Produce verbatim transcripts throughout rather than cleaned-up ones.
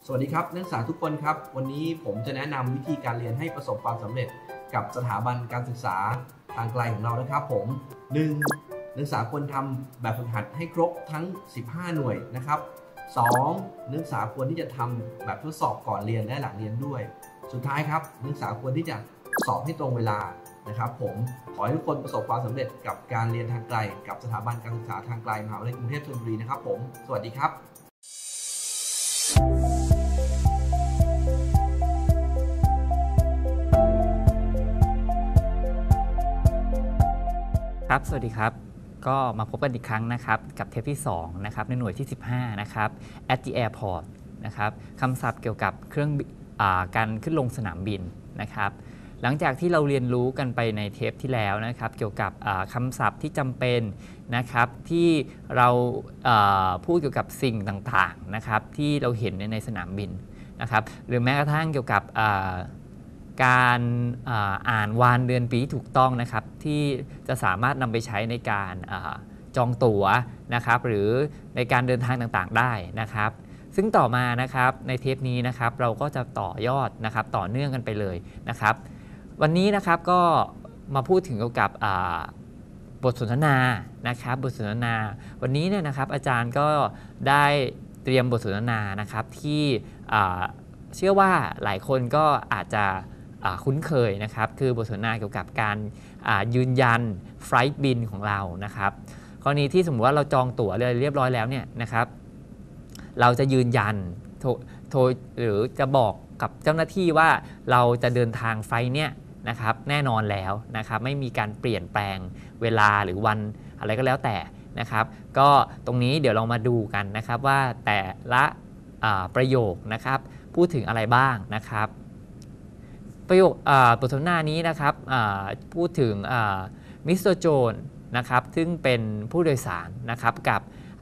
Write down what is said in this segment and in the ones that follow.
สวัสดีครับนักศึกษาทุกคนครับวันนี้ผมจะแนะนำวิธีการเรียนให้ประสบความสำเร็จกับสถาบันการศึกษาทางไกลของเรานะครับผม หนึ่ง นักศึกษาควรทำแบบฝึกหัดให้ครบทั้งสิบห้าหน่วยนะครับ สอง นักศึกษาควรที่จะทำแบบทดสอบก่อนเรียนและหลังเรียนด้วยสุดท้ายครับนักศึกษาควรที่จะสอบให้ตรงเวลานะครับผมขอให้ทุกคนประสบความสำเร็จกับการเรียนทางไกลกับสถาบันการศึกษาทางไกลมหาวิทยาลัยกรุงเทพธนบุรีนะครับผมสวัสดีครับครับสวัสดีครับก็มาพบกันอีกครั้งนะครับกับเทปที่สองนะครับในหน่วยที่สิบห้านะครับ at the airport นะครับคำศัพท์เกี่ยวกับเครื่องการขึ้นลงสนามบินนะครับหลังจากที่เราเรียนรู้กันไปในเทปที่แล้วนะครับเกี่ยวกับคำศัพท์ที่จำเป็นนะครับที่เราพูดเกี่ยวกับสิ่งต่างๆนะครับที่เราเห็นในสนามบินนะครับหรือแม้กระทั่งเกี่ยวกับการอ่านวันเดือนปีที่ถูกต้องนะครับที่จะสามารถนำไปใช้ในการจองตั๋วนะครับหรือในการเดินทางต่างๆได้นะครับซึ่งต่อมานะครับในเทปนี้นะครับเราก็จะต่อยอดนะครับต่อเนื่องกันไปเลยนะครับวันนี้นะครับก็มาพูดถึงเกี่ยวกับบทสนทนานะครับบทสนทนาวันนี้เนี่ยนะครับอาจารย์ก็ได้เตรียมบทสนทนานะครับที่เชื่อว่าหลายคนก็อาจจะคุ้นเคยนะครับคือบทสนทนาเกี่ยวกับการยืนยันไฟล์บินของเรานะครับกรณีที่สมมติว่าเราจองตั๋วเรียบร้อยแล้วเนี่ยนะครับเราจะยืนยันโทรโทรหรือจะบอกกับเจ้าหน้าที่ว่าเราจะเดินทางไฟล์เนี่ยนะครับแน่นอนแล้วนะครับไม่มีการเปลี่ยนแปลงเวลาหรือวันอะไรก็แล้วแต่นะครับก็ตรงนี้เดี๋ยวเรามาดูกันนะครับว่าแต่ละประโยคนะครับพูดถึงอะไรบ้างนะครับประโยคบทสนทนานี้นะครับพูดถึงมิสเตอร์โจนนะครับซึ่งเป็นผู้โดยสารนะครับกับ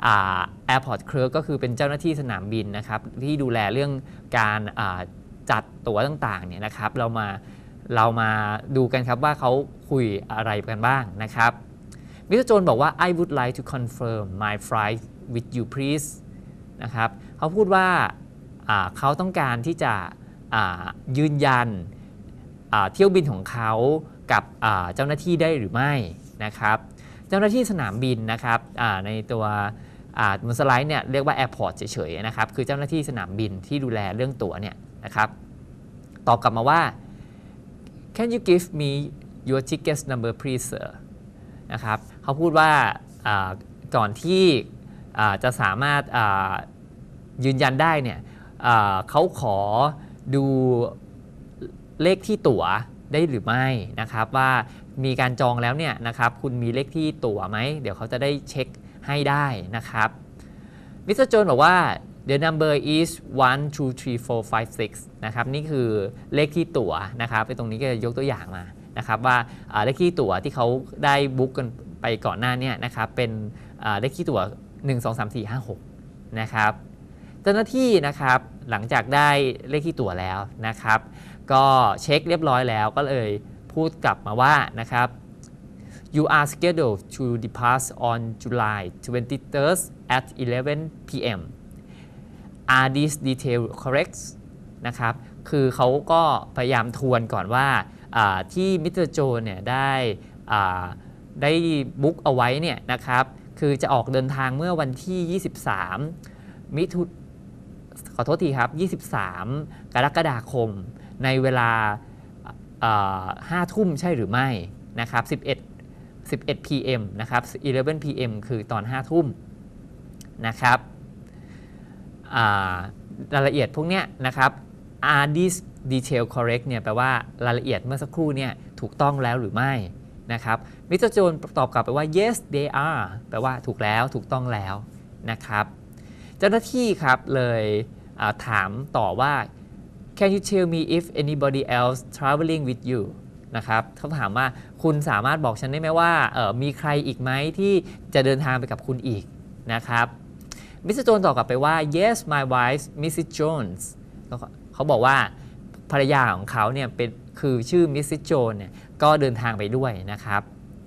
Airport Clerk ก็คือเป็นเจ้าหน้าที่สนามบินนะครับที่ดูแลเรื่องการจัดตั๋วต่างๆเนี่ยนะครับเรามาเรามาดูกันครับว่าเขาคุยอะไรกันบ้างนะครับมิสเตอร์โจนบอกว่า I would like to confirm my flight with you please นะครับเขาพูดว่าเขาต้องการที่จะยืนยันเที่ยวบินของเขากับเจ้าหน้าที่ได้หรือไม่นะครับเจ้าหน้าที่สนามบินนะครับในตัวบนสไลด์เนี่ยเรียกว่า Airport เฉยๆนะครับคือเจ้าหน้าที่สนามบินที่ดูแลเรื่องตั๋วเนี่ยนะครับตอบกลับมาว่า Can you give me your ticket number please sir นะครับเขาพูดว่าก่อนที่จะสามารถยืนยันได้เนี่ยเขาขอดูเลขที่ตั๋วได้หรือไม่นะครับว่ามีการจองแล้วเนี่ยนะครับคุณมีเลขที่ตั๋วไหมเดี๋ยวเขาจะได้เช็คให้ได้นะครับมิสเตอร์โจนบอกว่า the number is one two three four five six นะครับนี่คือเลขที่ตั๋วนะครับไปตรงนี้ก็จะยกตัวอย่างมานะครับว่าเลขที่ตั๋วที่เขาได้บุ๊กกันไปก่อนหน้านี้นะครับเป็นเลขที่ตั๋วหนึ่ง สอง สาม สี่ ห้า หกนะครับเจ้าหน้าที่นะครับหลังจากได้เลขที่ตั๋วแล้วนะครับก็เช็คเรียบร้อยแล้วก็เลยพูดกลับมาว่านะครับ you are scheduled to depart on July twenty-third at eleven p m are these details correct นะครับคือเขาก็พยายามทวนก่อนว่าที่มิสเตอร์โจนเนี่ยได้ได้บุ๊กเอาไว้เนี่ยนะครับคือจะออกเดินทางเมื่อวันที่ยี่สิบสามมิถุขอโทษทีครับยี่สิบสามกรกฎาคมในเวลาห้าทุ่มใช่หรือไม่นะครับสิบเอ็ด สิบเอ็ด พี เอ็ม นะครับeleven พี เอ็ม คือตอนห้าทุ่มนะครับรายละเอียดพวกนี้นะครับ are these detail correct เนี่ยแปลว่ารายละเอียดเมื่อสักครู่เนี่ยถูกต้องแล้วหรือไม่นะครับมิสเตอร์โจนตอบกลับไปว่า yes they are แปลว่าถูกแล้วถูกต้องแล้วนะครับเจ้าหน้าที่ครับเลยถามต่อว่า Can you tell me if anybody else traveling with you นะครับเขาถามว่าคุณสามารถบอกฉันได้ไหมว่ามีใครอีกไหมที่จะเดินทางไปกับคุณอีกนะครับมิสเตอร์โจนตอบกลับไปว่า Yes my wife Missus Jones เขาบอกว่าภรรยาของเขาเนี่ยเป็นคือชื่อ Missus Jones เนี่ยก็เดินทางไปด้วยนะครับ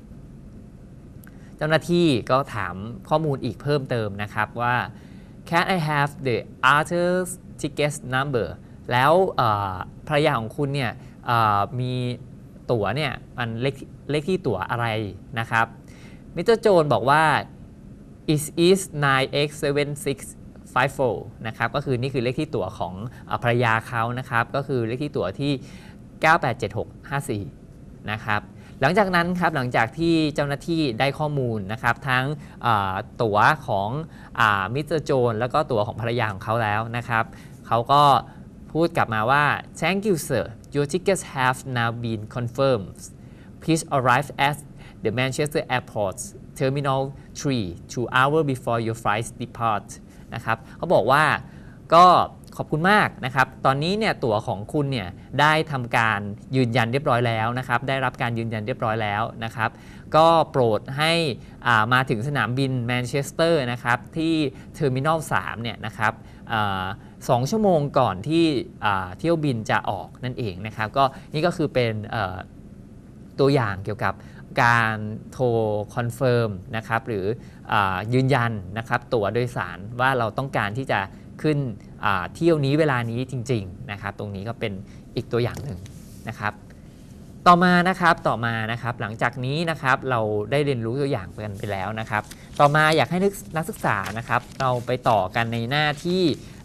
เจ้าหน้าที่ก็ถามข้อมูลอีกเพิ่มเติมนะครับว่า Can I have the other ticket number แล้วภรรยาของคุณเนี่ยมีตั๋วเนี่ยมันเลขเลขที่ตั๋วอะไรนะครับมิสเตอร์โจนบอกว่า it is ไนน์ เอ็กซ์ เซเว่น ซิกซ์ ไฟว์ โฟร์ นะครับก็คือนี่คือเลขที่ตั๋วของภรรยาเขานะครับก็คือเลขที่ตั๋วที่เก้าแปดเจ็ดหกห้าสี่นะครับหลังจากนั้นครับหลังจากที่เจ้าหน้าที่ได้ข้อมูลนะครับทั้งตั๋วของมิสเตอร์โจนแล้วก็ตั๋วของภรรยาของเขาแล้วนะครับเขาก็พูดกลับมาว่า thank you sir your tickets have now been confirmed please arrive at the Manchester Airport Terminal three two hours before your flight depart นะครับเขาบอกว่าก็ขอบคุณมากนะครับตอนนี้เนี่ยตั๋วของคุณเนี่ยได้ทำการยืนยันเรียบร้อยแล้วนะครับได้รับการยืนยันเรียบร้อยแล้วนะครับก็โปรดให้มาถึงสนามบินแมนเชสเตอร์นะครับที่เทอร์มินอลสามเนี่ยนะครับสองชั่วโมงก่อนที่เที่ยวบินจะออกนั่นเองนะครับก็นี่ก็คือเป็นตัวอย่างเกี่ยวกับการโทรคอนเฟิร์มนะครับหรืออยืนยันนะครับตั๋วโดยสารว่าเราต้องการที่จะขึ้นเที่ยวนี้เวลานี้จริงๆนะครับตรงนี้ก็เป็นอีกตัวอย่างหนึ่งนะครับต่อมานะครับต่อมานะครับหลังจากนี้นะครับเราได้เรียนรู้ตัวอย่างกันไปแล้วนะครับต่อมาอยากให้นักศึกษานะครับเราไปต่อกันในหน้าที่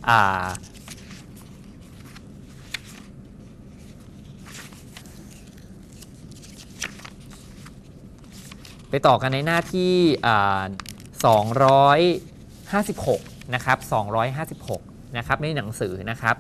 ไปต่อกันในหน้าที่สองร้อยห้าสิบหกนะครับสองร้อยห้าสิบหกนะครับในหนังสือนะครับ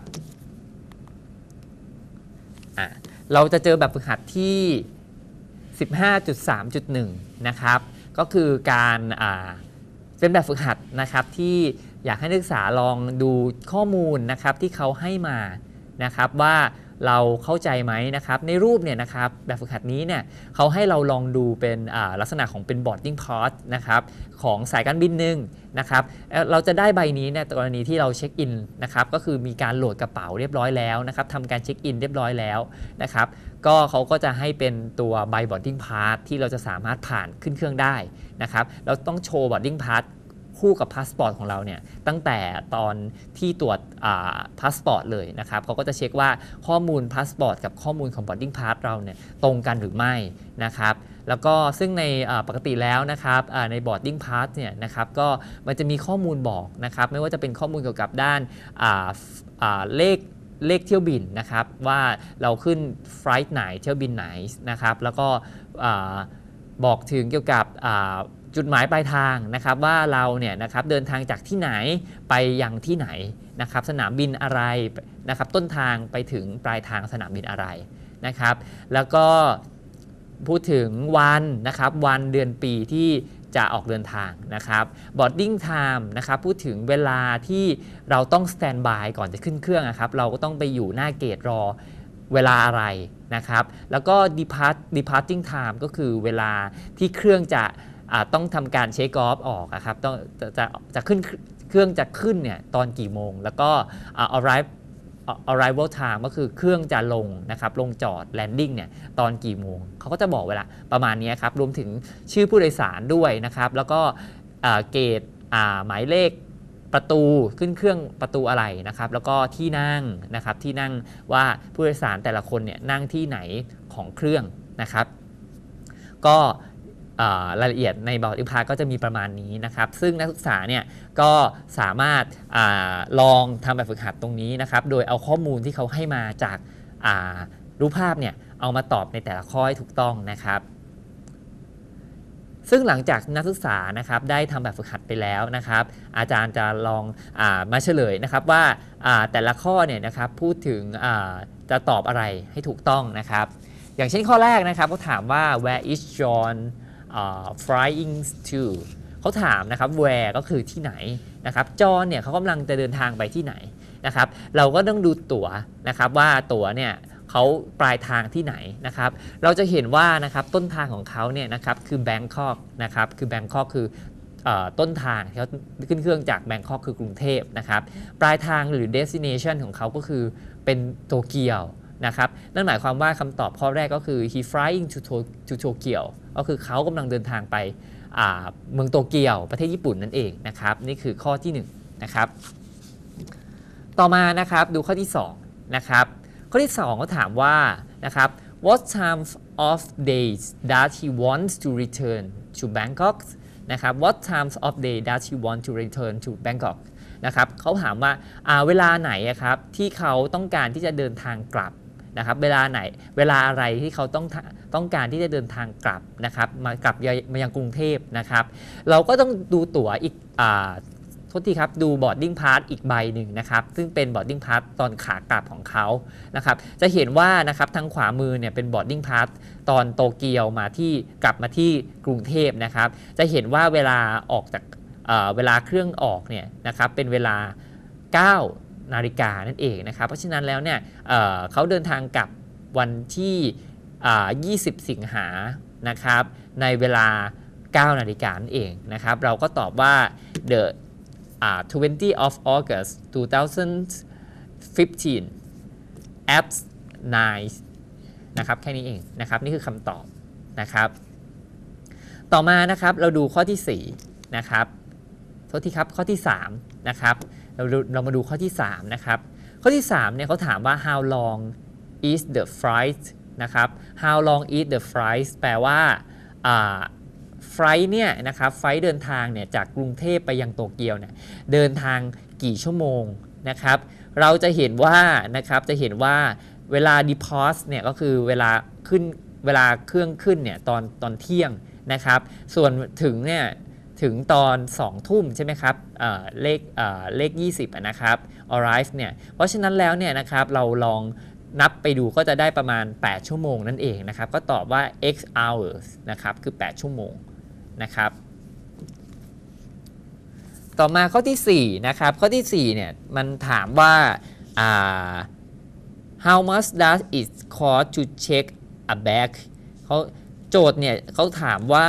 อ่ะเราจะเจอแบบฝึกหัดที่ สิบห้าจุดสามจุดหนึ่ง นะครับก็คือการอ่าเป็นแบบฝึกหัดนะครับที่อยากให้นักศึกษาลองดูข้อมูลนะครับที่เขาให้มานะครับว่าเราเข้าใจไหมนะครับในรูปเนี่ยนะครับแบบฝึกหัดนี้เนี่ยเขาให้เราลองดูเป็นลักษณะของเป็น boarding pass นะครับของสายการบินหนึ่งนะครับเราจะได้ใบนี้ในกรณีที่เราเช็คอินนะครับก็คือมีการโหลดกระเป๋าเรียบร้อยแล้วนะครับทำการเช็คอินเรียบร้อยแล้วนะครับก็เขาก็จะให้เป็นตัวใบ boarding pass ที่เราจะสามารถผ่านขึ้นเครื่องได้นะครับเราต้องโชว์ boarding passคู่กับพาสปอร์ตของเราเนี่ยตั้งแต่ตอนที่ตรวจพาสปอร์ตเลยนะครับเขาก็จะเช็คว่าข้อมูลพาสปอร์ตกับข้อมูลของ boarding pass เราเนี่ยตรงกันหรือไม่นะครับแล้วก็ซึ่งในปกติแล้วนะครับใน boarding pass เนี่ยนะครับก็มันจะมีข้อมูลบอกนะครับไม่ว่าจะเป็นข้อมูลเกี่ยวกับด้านเลขเลขเที่ยวบินนะครับว่าเราขึ้นไฟล์ไหนเที่ยวบินไหนนะครับแล้วก็บอกถึงเกี่ยวกับจุดหมายปลายทางนะครับว่าเราเนี่ยนะครับเดินทางจากที่ไหนไปยังที่ไหนนะครับสนามบินอะไรนะครับต้นทางไปถึงปลายทางสนามบินอะไรนะครับแล้วก็พูดถึงวันนะครับวันเดือนปีที่จะออกเดินทางนะครับ boarding time นะครับพูดถึงเวลาที่เราต้อง stand by ก่อนจะขึ้นเครื่องนะครับเราก็ต้องไปอยู่หน้าเกตรอเวลาอะไรนะครับแล้วก็ depart departing time ก็คือเวลาที่เครื่องจะต้องทำการเช็คออฟออกนะครับต้องจะจะขึ้นเครื่องจะขึ้นเนี่ยตอนกี่โมงแล้วก็ arrive arrival time ก็คือเครื่องจะลงนะครับลงจอด landing เนี่ยตอนกี่โมงเขาก็จะบอกเวลาประมาณนี้ครับรวมถึงชื่อผู้โดยสารด้วยนะครับแล้วก็เกตหมายเลขประตูขึ้นเครื่องประตูอะไรนะครับแล้วก็ที่นั่งนะครับที่นั่งว่าผู้โดยสารแต่ละคนเนี่ยนั่งที่ไหนของเครื่องนะครับก็รายละเอียดในบอร์ดอินพาก็จะมีประมาณนี้นะครับซึ่งนักศึกษาเนี่ยก็สามารถอาลองทำแบบฝึกหัดตรงนี้นะครับโดยเอาข้อมูลที่เขาให้มาจากรูปภาพเนี่ยเอามาตอบในแต่ละข้อให้ถูกต้องนะครับซึ่งหลังจากนักศึกษานะครับได้ทำแบบฝึกหัดไปแล้วนะครับอาจารย์จะลองอามาเฉลยนะครับว่าแต่ละข้อเนี่ยนะครับพูดถึงจะตอบอะไรให้ถูกต้องนะครับอย่างเช่นข้อแรกนะครับเขาถามว่า where is John Uh, flying to เขาถามนะครับ where ก็คือที่ไหนนะครับจอห์นเนี่ยเขากำลังจะเดินทางไปที่ไหนนะครับเราก็ต้องดูตั๋วนะครับว่าตั๋วเนี่ยเขาปลายทางที่ไหนนะครับเราจะเห็นว่านะครับต้นทางของเขาเนี่ยนะครับคือแบงคอกนะครับคือแบงคอกคือต้นทางที่เขาขึ้นเครื่องจากแบงคอกคือกรุงเทพนะครับปลายทางหรือ destination ของเขาก็คือเป็นโตเกียวนะครับนั่นหมายความว่าคำตอบข้อแรกก็คือ he flying to to Tokyo ก็คือเขากำลังเดินทางไปเมืองโตเกียวประเทศญี่ปุ่นนั่นเองนะครับนี่คือข้อที่หนึ่งนะครับต่อมานะครับดูข้อที่สองนะครับข้อที่สองเขาถามว่านะครับ what time of days does he want to return to Bangkok นะครับ what times of day does he want to return to Bangkok นะครับเขาถามว่าเวลาไหนครับที่เขาต้องการที่จะเดินทางกลับนะครับเวลาไหนเวลาอะไรที่เขาต้องต้องการที่จะเดินทางกลับนะครับมากลับมายังกรุงเทพนะครับเราก็ต้องดูตั๋วอีกอ่าโทษทีครับดู boarding pass อีกใบหนึ่งนะครับซึ่งเป็น boarding pass ตอนขากลับของเขานะครับจะเห็นว่านะครับทางขวามือเนี่ยเป็น boarding pass ตอนโตเกียวมาที่กลับมาที่กรุงเทพนะครับจะเห็นว่าเวลาออกจากเอ่อเวลาเครื่องออกเนี่ยนะครับเป็นเวลาเก้านาฬิกานั่นเองนะครับเพราะฉะนั้นแล้วเนี่ย เอ่อ เขาเดินทางกลับวันที่ยี่สิบสิงหานะครับในเวลาเก้านาฬิกานั่นเองนะครับเราก็ตอบว่า the uh, twentieth of August twenty fifteen at nine นะครับแค่นี้เองนะครับนี่คือคำตอบนะครับต่อมานะครับเราดูข้อที่สี่นะครับโทษทีครับข้อที่สามนะครับเราเรามาดูข้อที่สามนะครับข้อที่สามเนี่ยเขาถามว่า how long is the flight นะครับ how long is the flight แปลว่าไฟล์เนี่ยนะครับไฟล์เดินทางเนี่ยจากกรุงเทพไปยังโตเกียวเนี่ยเดินทางกี่ชั่วโมงนะครับเราจะเห็นว่านะครับจะเห็นว่าเวลา depart เนี่ยก็คือเวลาขึ้นเวลาเครื่องขึ้นเนี่ยตอนตอนเที่ยงนะครับส่วนถึงเนี่ยถึงตอนสองทุ่มใช่ไหมครับเอ่อเลขเอ่อเลขยี่สิบนะครับ arrive เนี่ยเพราะฉะนั้นแล้วเนี่ยนะครับเราลองนับไปดูก็จะได้ประมาณแปดชั่วโมงนั่นเองนะครับก็ตอบว่า x hours นะครับคือแปดชั่วโมงนะครับต่อมาข้อที่สี่นะครับข้อที่สี่เนี่ยมันถามว่า how much does it cost to check a bag เขาโจทย์เนี่ยเขาถามว่า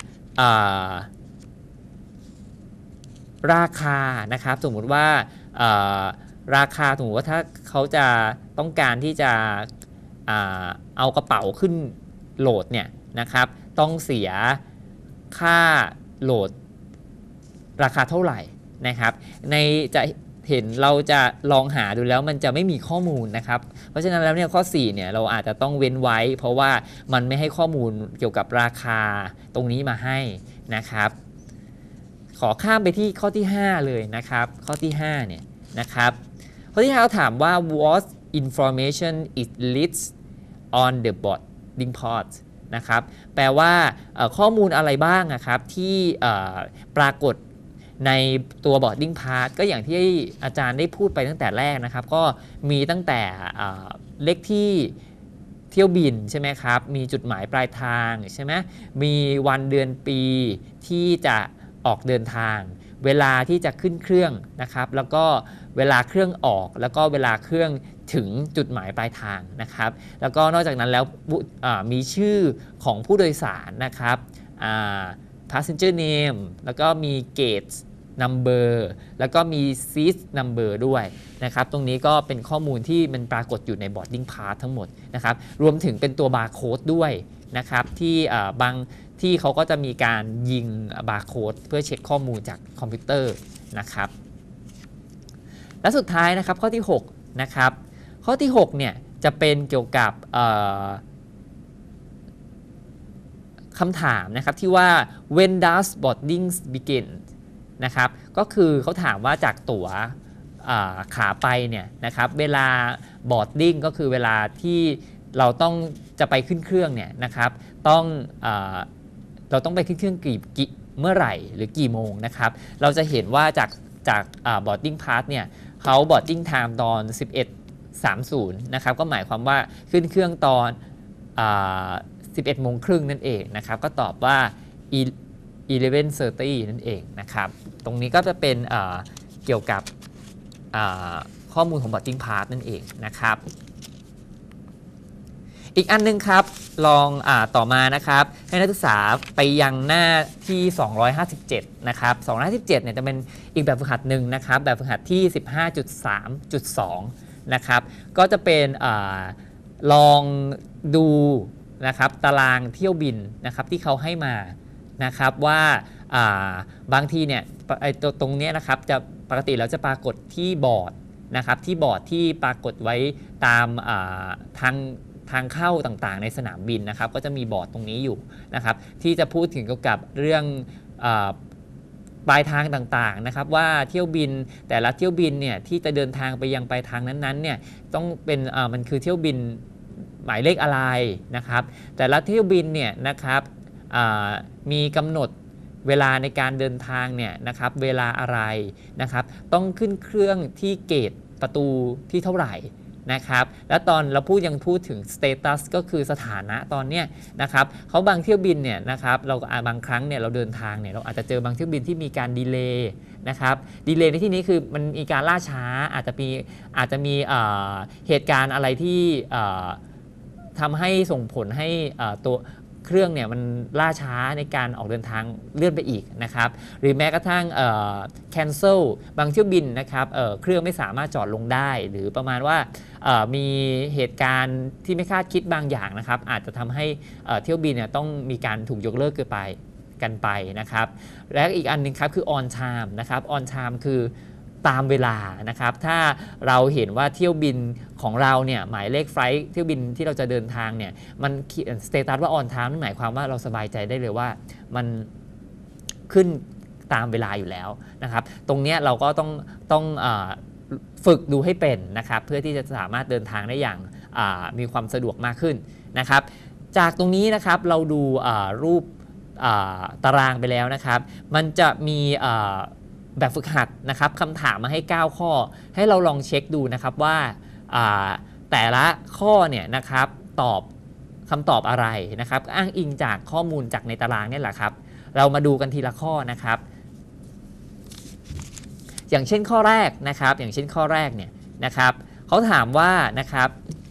ราคานะครับสมมุติว่าราคาสมมติว่าถ้าเขาจะต้องการที่จะเอากระเป๋าขึ้นโหลดเนี่ยนะครับต้องเสียค่าโหลดราคาเท่าไหร่นะครับในจะเห็นเราจะลองหาดูแล้วมันจะไม่มีข้อมูลนะครับเพราะฉะนั้นแล้วเนี่ยข้อสี่เนี่ยเราอาจจะต้องเว้นไว้เพราะว่ามันไม่ให้ข้อมูลเกี่ยวกับราคาตรงนี้มาให้นะครับขอข้ามไปที่ข้อที่ห้าเลยนะครับข้อที่ห้าเนี่ยนะครับข้อที่ห้าเขาถามว่า what information is listed on the boarding pass นะครับแปลว่าข้อมูลอะไรบ้างนะครับที่ปรากฏในตัว boarding pass ก็อย่างที่อาจารย์ได้พูดไปตั้งแต่แรกนะครับก็มีตั้งแต่เลขที่เที่ยวบินใช่ไหมครับมีจุดหมายปลายทางใช่ไหมมีวันเดือนปีที่จะออกเดินทางเวลาที่จะขึ้นเครื่องนะครับแล้วก็เวลาเครื่องออกแล้วก็เวลาเครื่องถึงจุดหมายปลายทางนะครับแล้วก็นอกจากนั้นแล้วมีชื่อของผู้โดยสารนะครับ passenger name แล้วก็มี gate number แล้วก็มี seat number ด้วยนะครับตรงนี้ก็เป็นข้อมูลที่มันปรากฏอยู่ใน boarding pass ทั้งหมดนะครับรวมถึงเป็นตัว barcode ด้วยนะครับที่บางที่เขาก็จะมีการยิงบาร์โค้ดเพื่อเช็คข้อมูลจากคอมพิวเตอร์นะครับและสุดท้ายนะครับข้อที่หกนะครับข้อที่หกเนี่ยจะเป็นเกี่ยวกับคำถามนะครับที่ว่า when does boarding begin นะครับก็คือเขาถามว่าจากตั๋วขาไปเนี่ยนะครับเวลา boarding ก็คือเวลาที่เราต้องจะไปขึ้นเครื่องเนี่ยนะครับต้องเอ่อเราต้องไปขึ้นเครื่องกี่เมื่อไหร่หรือกี่โมงนะครับเราจะเห็นว่าจากจาก boarding pass เนี่ยเขา boarding time ตอน สิบเอ็ดสามสิบ นะครับก็หมายความว่าขึ้นเครื่องตอนสิบเอ็ดโมงครึ่งนั่นเองนะครับก็ตอบว่า eleven thirty นั่นเองนะครับตรงนี้ก็จะเป็นเ, เกี่ยวกับข้อมูลของ boarding pass นั่นเองนะครับอีกอันนึงครับลองอ่าต่อมานะครับให้นักศึกษาไปยังหน้าที่สองร้อยห้าสิบเจ็ดนะครับสองร้อยห้าสิบเจ็ดเนี่ยจะเป็นอีกแบบฝึกหัดหนึ่งนะครับแบบฝึกหัดที่ สิบห้าจุดสามจุดสอง นะครับก็จะเป็นอ่าลองดูนะครับตารางเที่ยวบินนะครับที่เขาให้มานะครับว่าอ่าบางทีเนี่ยไอ้ตัวตรงนี้นะครับจะปกติแล้วจะปรากฏที่บอร์ดนะครับที่บอร์ดที่ปรากฏไว้ตามทางทางเข้าต่างๆในสนามบินนะครับก็จะมีบอร์ดตรงนี้อยู่นะครับที่จะพูดถึงเกี่ยวกับเรื่องปลายทางต่างๆนะครับว่าเที่ยวบินแต่ละเที่ยวบินเนี่ยที่จะเดินทางไปยังปลายทางนั้นๆเนี่ยต้องเป็นมันคือเที่ยวบินหมายเลขอะไรนะครับแต่ละเที่ยวบินเนี่ยนะครับมีกำหนดเวลาในการเดินทางเนี่ยนะครับเวลาอะไรนะครับต้องขึ้นเครื่องที่เกตประตูที่เท่าไหร่นะครับและตอนเราพูดยังพูดถึง status ก็คือสถานะตอนเนี้ยนะครับเขาบางเที่ยวบินเนี่ยนะครับเราบางครั้งเนี่ยเราเดินทางเนี่ยเราอาจจะเจอบางเที่ยวบินที่มีการดีเลย์นะครับดีเลย์ในที่นี้คือมันมีการล่าช้าอาจจะมีอาจจะมีเหตุการณ์อะไรที่ทำให้ส่งผลให้ตัวเครื่องเนี่ยมันล่าช้าในการออกเดินทางเลื่อนไปอีกนะครับหรือแม้กระทั่ง cancel บางเที่ยวบินนะครับเ, เครื่องไม่สามารถจอดลงได้หรือประมาณว่ามีเหตุการณ์ที่ไม่คาดคิดบางอย่างนะครับอาจจะทำให้เที่ยวบินเนี่ยต้องมีการถูกยกเลิกเกินไปกันไปนะครับและอีกอันนึงครับคือ on time นะครับ on time คือตามเวลานะครับถ้าเราเห็นว่าเที่ยวบินของเราเนี่ยหมายเลขไฟล์เที่ยวบินที่เราจะเดินทางเนี่ยมันสเตตัสว่า on time นั่นหมายความว่าเราสบายใจได้เลยว่ามันขึ้นตามเวลาอยู่แล้วนะครับตรงนี้เราก็ต้องต้องฝึกดูให้เป็นนะครับเพื่อที่จะสามารถเดินทางได้อย่างมีความสะดวกมากขึ้นนะครับจากตรงนี้นะครับเราดูรูปตารางไปแล้วนะครับมันจะมีแบบฝึกหัดนะครับคำถามมาให้เก้าข้อให้เราลองเช็คดูนะครับว่าแต่ละข้อเนี่ยนะครับตอบคำตอบอะไรนะครับอ้างอิงจากข้อมูลจากในตารางนี่แหละครับเรามาดูกันทีละข้อนะครับอย่างเช่นข้อแรกนะครับอย่างเช่นข้อแรกเนี่ยนะครับเขาถามว่านะครับ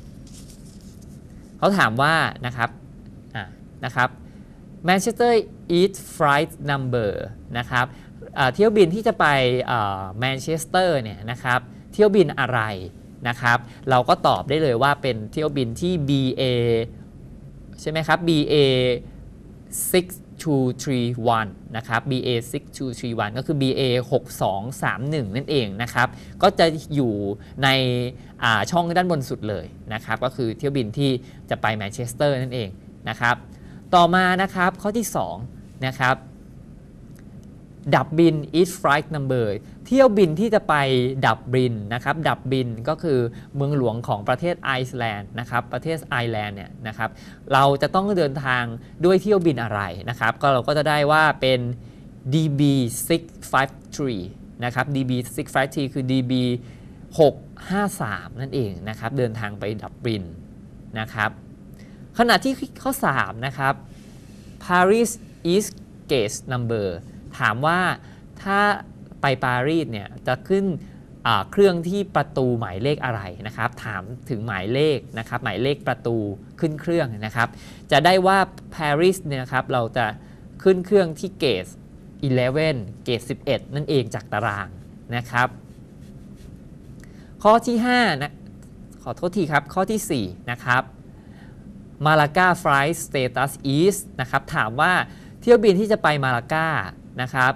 เขาถามว่านะครับนะครับ Manchester East Flight Number นะครับเที่ยวบินที่จะไปแมนเชสเตอร์เนี่ยนะครับเที่ยวบินอะไรนะครับเราก็ตอบได้เลยว่าเป็นเที่ยวบินที่ บี เอ ใช่ไหมครับ บี เอ หกสองสามหนึ่งนะครับ บี เอ หกสองสามหนึ่งก็คือ บี เอ หกสองสามหนึ่งนั่นเองนะครับก็จะอยู่ในช่องด้านบนสุดเลยนะครับก็คือเที่ยวบินที่จะไปแมนเชสเตอร์นั่นเองนะครับต่อมานะครับข้อที่สองนะครับดับบิน East Flight Number เที่ยวบินที่จะไปดับบินนะครับดับบินก็คือเมืองหลวงของประเทศไอซ์แลนด์นะครับประเทศไอร์แลนด์เนี่ยนะครับเราจะต้องเดินทางด้วยเที่ยวบินอะไรนะครับก็เราก็จะได้ว่าเป็น ดี บี หกห้าสามนะครับ ดี บี หกห้าสามคือ ดี บี หกห้าสามนั่นเองนะครับเดินทางไปดับบินนะครับขณะที่ข้อสามนะครับ Paris East Gate Numberถามว่าถ้าไปปารีสเนี่ยจะขึ้นเครื่องที่ประตูหมายเลขอะไรนะครับถามถึงหมายเลขนะครับหมายเลขประตูขึ้นเครื่องนะครับจะได้ว่าปารีสเนี่ยนะครับเราจะขึ้นเครื่องที่เกตสิบเอ็ดเกตสิบเอ็ดนั่นเองจากตารางนะครับข้อที่ห้านะขอโทษทีครับข้อที่สี่นะครับมาลากา Flight Status East นะครับถามว่าเที่ยวบินที่จะไปมาลากานะครับ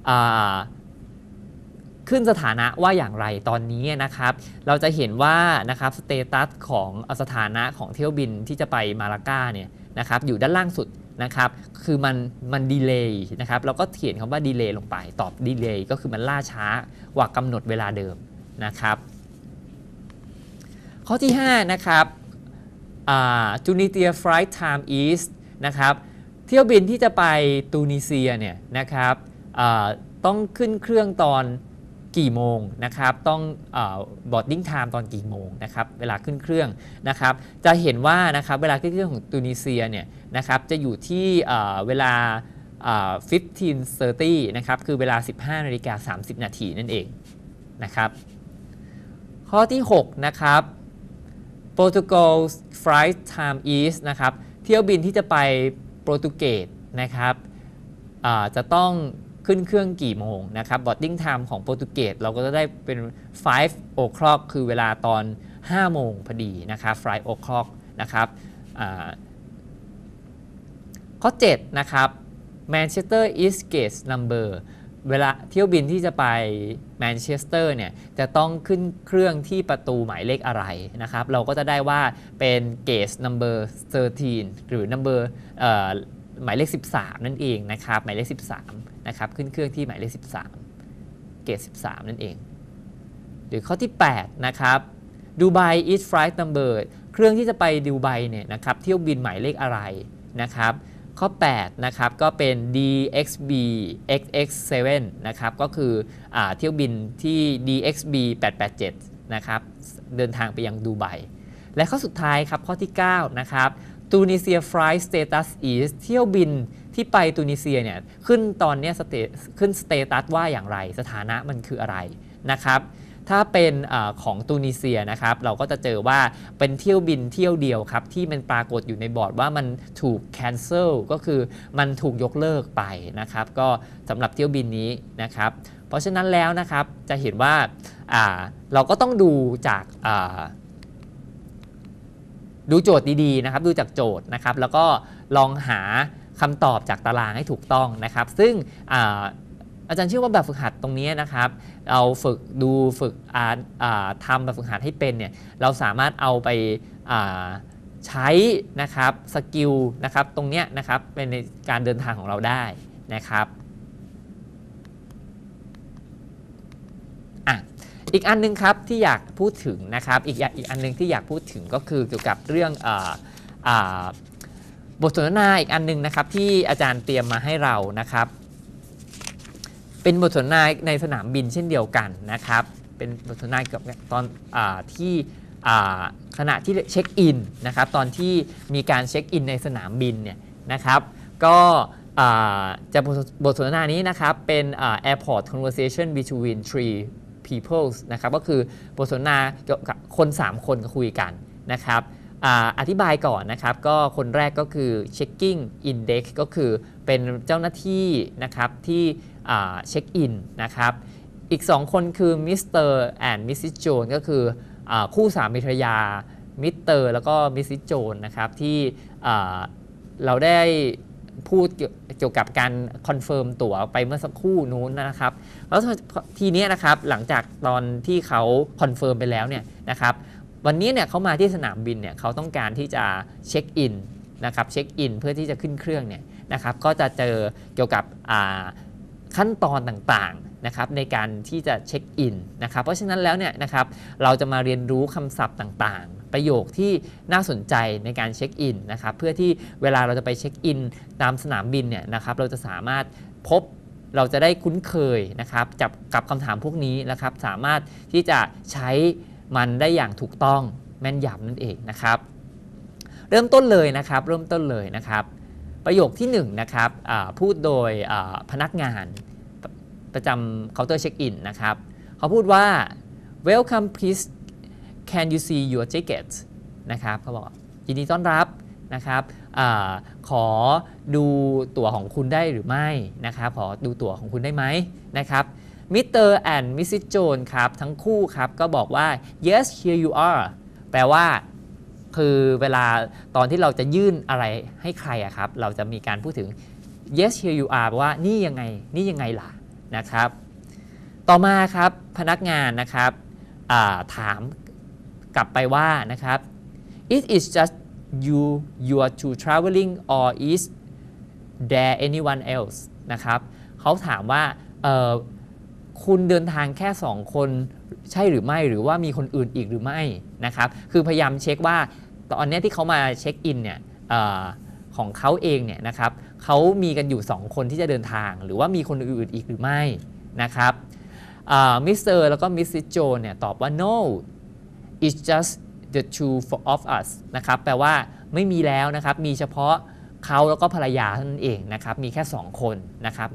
ขึ้นสถานะว่าอย่างไรตอนนี้นะครับเราจะเห็นว่านะครับสเตตัสของสถานะของเที่ยวบินที่จะไปมาลากาเนี่ยนะครับอยู่ด้านล่างสุดนะครับคือมันมันดีเลย์นะครับเราก็เขียนคำว่าดีเลย์ลงไปตอบดีเลย์ก็คือมันล่าช้ากว่ากำหนดเวลาเดิมนะครับข้อที่ห้านะครับจูนิเตีย Flight Time East นะครับเที่ยวบินที่จะไปตูนิเซียเนี่ยนะครับต้องขึ้นเครื่องตอนกี่โมงนะครับต้องบอร์ดดิ้งไทม์ตอนกี่โมงนะครับเวลาขึ้นเครื่องนะครับจะเห็นว่านะครับเวลาขึ้นเครื่องของตูนิเซียเนี่ยนะครับจะอยู่ที่เวลาสิบห้าสามสิบนะครับคือเวลา สิบห้านาฬิกาสามสิบนาทีนั่นเองนะครับข้อที่หกนะครับ Portugal Flight Time East นะครับเที่ยวบินที่จะไปโปรตุเกสนะครับจะต้องขึ้นเครื่องกี่โมงนะครับ boarding time ของโปรตุเกสเราก็จะได้เป็น five o'clock คือเวลาตอนห้าโมงพอดีนะครับ five o'clock นะครับข้อเจ็ดนะครับ Manchester East Gate Number เวลาเที่ยวบินที่จะไปแมนเชสเตอร์เนี่ยจะต้องขึ้นเครื่องที่ประตูหมายเลขอะไรนะครับเราก็จะได้ว่าเป็น gate number สิบสามหรือ number เอ่อหมายเลขสิบสามนั่นเองนะครับหมายเลขสิบสามนะครับขึ้นเครื่องที่หมายเลขสิบสามเกตสิบสามนั่นเองหรือข้อที่แปดนะครับดูไบ is flight number เครื่องที่จะไปดูไบเนี่ยนะครับเที่ยวบินหมายเลขอะไรนะครับข้อแปดนะครับก็เป็น ดี เอ็กซ์ บี เอ็กซ์ เอ็กซ์ เซเว่น นะครับก็คืออ่าเที่ยวบินที่ ดี เอ็กซ์ บี แปดแปดเจ็ดนะครับเดินทางไปยังดูไบและข้อสุดท้ายครับข้อที่เก้านะครับตูนิเซีย flight status is เที่ยวบินที่ไปตูนิเซียเนี่ยขึ้นตอนนี้สเตขึ้นสเตตัสว่าอย่างไรสถานะมันคืออะไรนะครับถ้าเป็นอของตูนิเซียนะครับเราก็จะเจอว่าเป็นเที่ยวบินเที่ยวเดียวครับที่มันปรากฏอยู่ในบอร์ดว่ามันถูก cancel ก็คือมันถูกยกเลิกไปนะครับก็สำหรับเที่ยวบินนี้นะครับเพราะฉะนั้นแล้วนะครับจะเห็นว่าเราก็ต้องดูจากดูโจทย์ดีๆนะครับดูจากโจทย์นะครับแล้วก็ลองหาคำตอบจากตารางให้ถูกต้องนะครับซึ่ง อาอาจารย์เชื่อว่าแบบฝึกหัดตรงนี้นะครับเราฝึกดูฝึกทำแบบฝึกหัดให้เป็นเนี่ยเราสามารถเอาไปใช้นะครับสกิลนะครับตรงนี้นะครับเป็นในการเดินทางของเราได้นะครับอ่ะอีกอันนึงครับที่อยากพูดถึงนะครับอีกอีกอันนึงที่อยากพูดถึงก็คือเกี่ยวกับเรื่องอ่าอ่าบทสนทนาอีกอันนึงนะครับที่อาจารย์เตรียมมาให้เรานะครับเป็นบทสนทนาในสนามบินเช่นเดียวกันนะครับเป็นบทสนทนาเกี่ยวกับตอนอ่าที่อ่าขณะที่เช็คอินนะครับตอนที่มีการเช็คอินในสนามบินเนี่ยนะครับก็จะบทสนทนานี้นะครับเป็น airport conversation between three people นะครับก็คือบทสนทนาเกี่ยวกับคนสามคนคุยกันนะครับอธิบายก่อนนะครับก็คนแรกก็คือ checking index ก็คือเป็นเจ้าหน้าที่นะครับที่เช็คอินนะครับอีกสองคนคือมิสเตอร์แอนด์มิสซิสโจนก็คืออคู่สามีภรรยามิสเตอร์แล้วก็มิสซิสโจนนะครับที่เราได้พูดเกี่ยวกับการคอนเฟิร์มตั๋วไปเมื่อสักครู่นู้นนะครับแล้วทีนี้นะครับหลังจากตอนที่เขาคอนเฟิร์มไปแล้วเนี่ยนะครับวันนี้เนี่ยเขามาที่สนามบินเนี่ยเขาต้องการที่จะเช็คอินนะครับเช็คอินเพื่อที่จะขึ้นเครื่องเนี่ยนะครับก็จะเจอเกี่ยวกับขั้นตอนต่างๆนะครับในการที่จะเช็คอินนะครับเพราะฉะนั้นแล้วเนี่ยนะครับเราจะมาเรียนรู้คำศัพท์ต่างๆประโยคที่น่าสนใจในการเช็คอินนะครับเพื่อที่เวลาเราจะไปเช็คอินตามสนามบินเนี่ยนะครับเราจะสามารถพบเราจะได้คุ้นเคยนะครับจับกับคำถามพวกนี้นะครับสามารถที่จะใช้มันได้อย่างถูกต้องแม่นยำนั่นเองนะครับเริ่มต้นเลยนะครับเริ่มต้นเลยนะครับประโยคที่หนึ่งนะครับพูดโดยพนักงานประจำเคาน์เตอร์เช็คอินนะครับเขาพูดว่า welcome please can you see your ticket นะครับเขาบอกยินดีต้อนรับนะครับอขอดูตั๋วของคุณได้หรือไม่นะครับขอดูตั๋วของคุณได้ไหมนะครับมิสเตอร์แอนด์มิสซิสโจนครับทั้งคู่ครับก็บอกว่า yes here you are แปลว่าคือเวลาตอนที่เราจะยื่นอะไรให้ใครอะครับเราจะมีการพูดถึง yes here you are แปลว่านี่ยังไงนี่ยังไงล่ะนะครับต่อมาครับพนักงานนะครับถามกลับไปว่านะครับ it is just you you are two traveling or is there anyone else นะครับเขาถามว่าคุณเดินทางแค่สองคนใช่หรือไม่หรือว่ามีคนอื่นอีกหรือไม่นะครับคือพยายามเช็คว่าตอนนี้ที่เขามาเช็คอินเนี่ยของเขาเองเนี่ยนะครับเขามีกันอยู่สองคนที่จะเดินทางหรือว่ามีคนอื่นอีกหรือไม่นะครับมิสเตอร์แล้วก็มิสซิสโจนเนี่ยตอบว่า no it's just the two of us นะครับแปลว่าไม่มีแล้วนะครับมีเฉพาะเขาแล้วก็ภรรยาเท่านั้นเองนะครับมีแค่สองคนนะครับ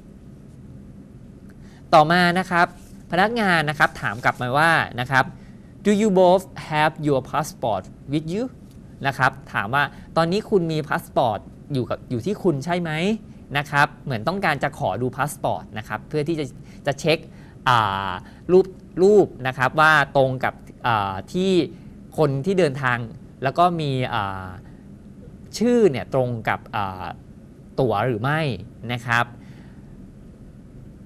ต่อมานะครับพนักงานนะครับถามกลับมาว่านะครับ do you both have your passport with you นะครับถามว่าตอนนี้คุณมีพาสปอร์ตอยู่กับอยู่ที่คุณใช่ไหมนะครับเหมือนต้องการจะขอดูพาสปอร์ตนะครับเพื่อที่จะจะเช็ครูปรูปนะครับว่าตรงกับที่คนที่เดินทางแล้วก็มีชื่อเนี่ยตรงกับตั๋วหรือไม่นะครับ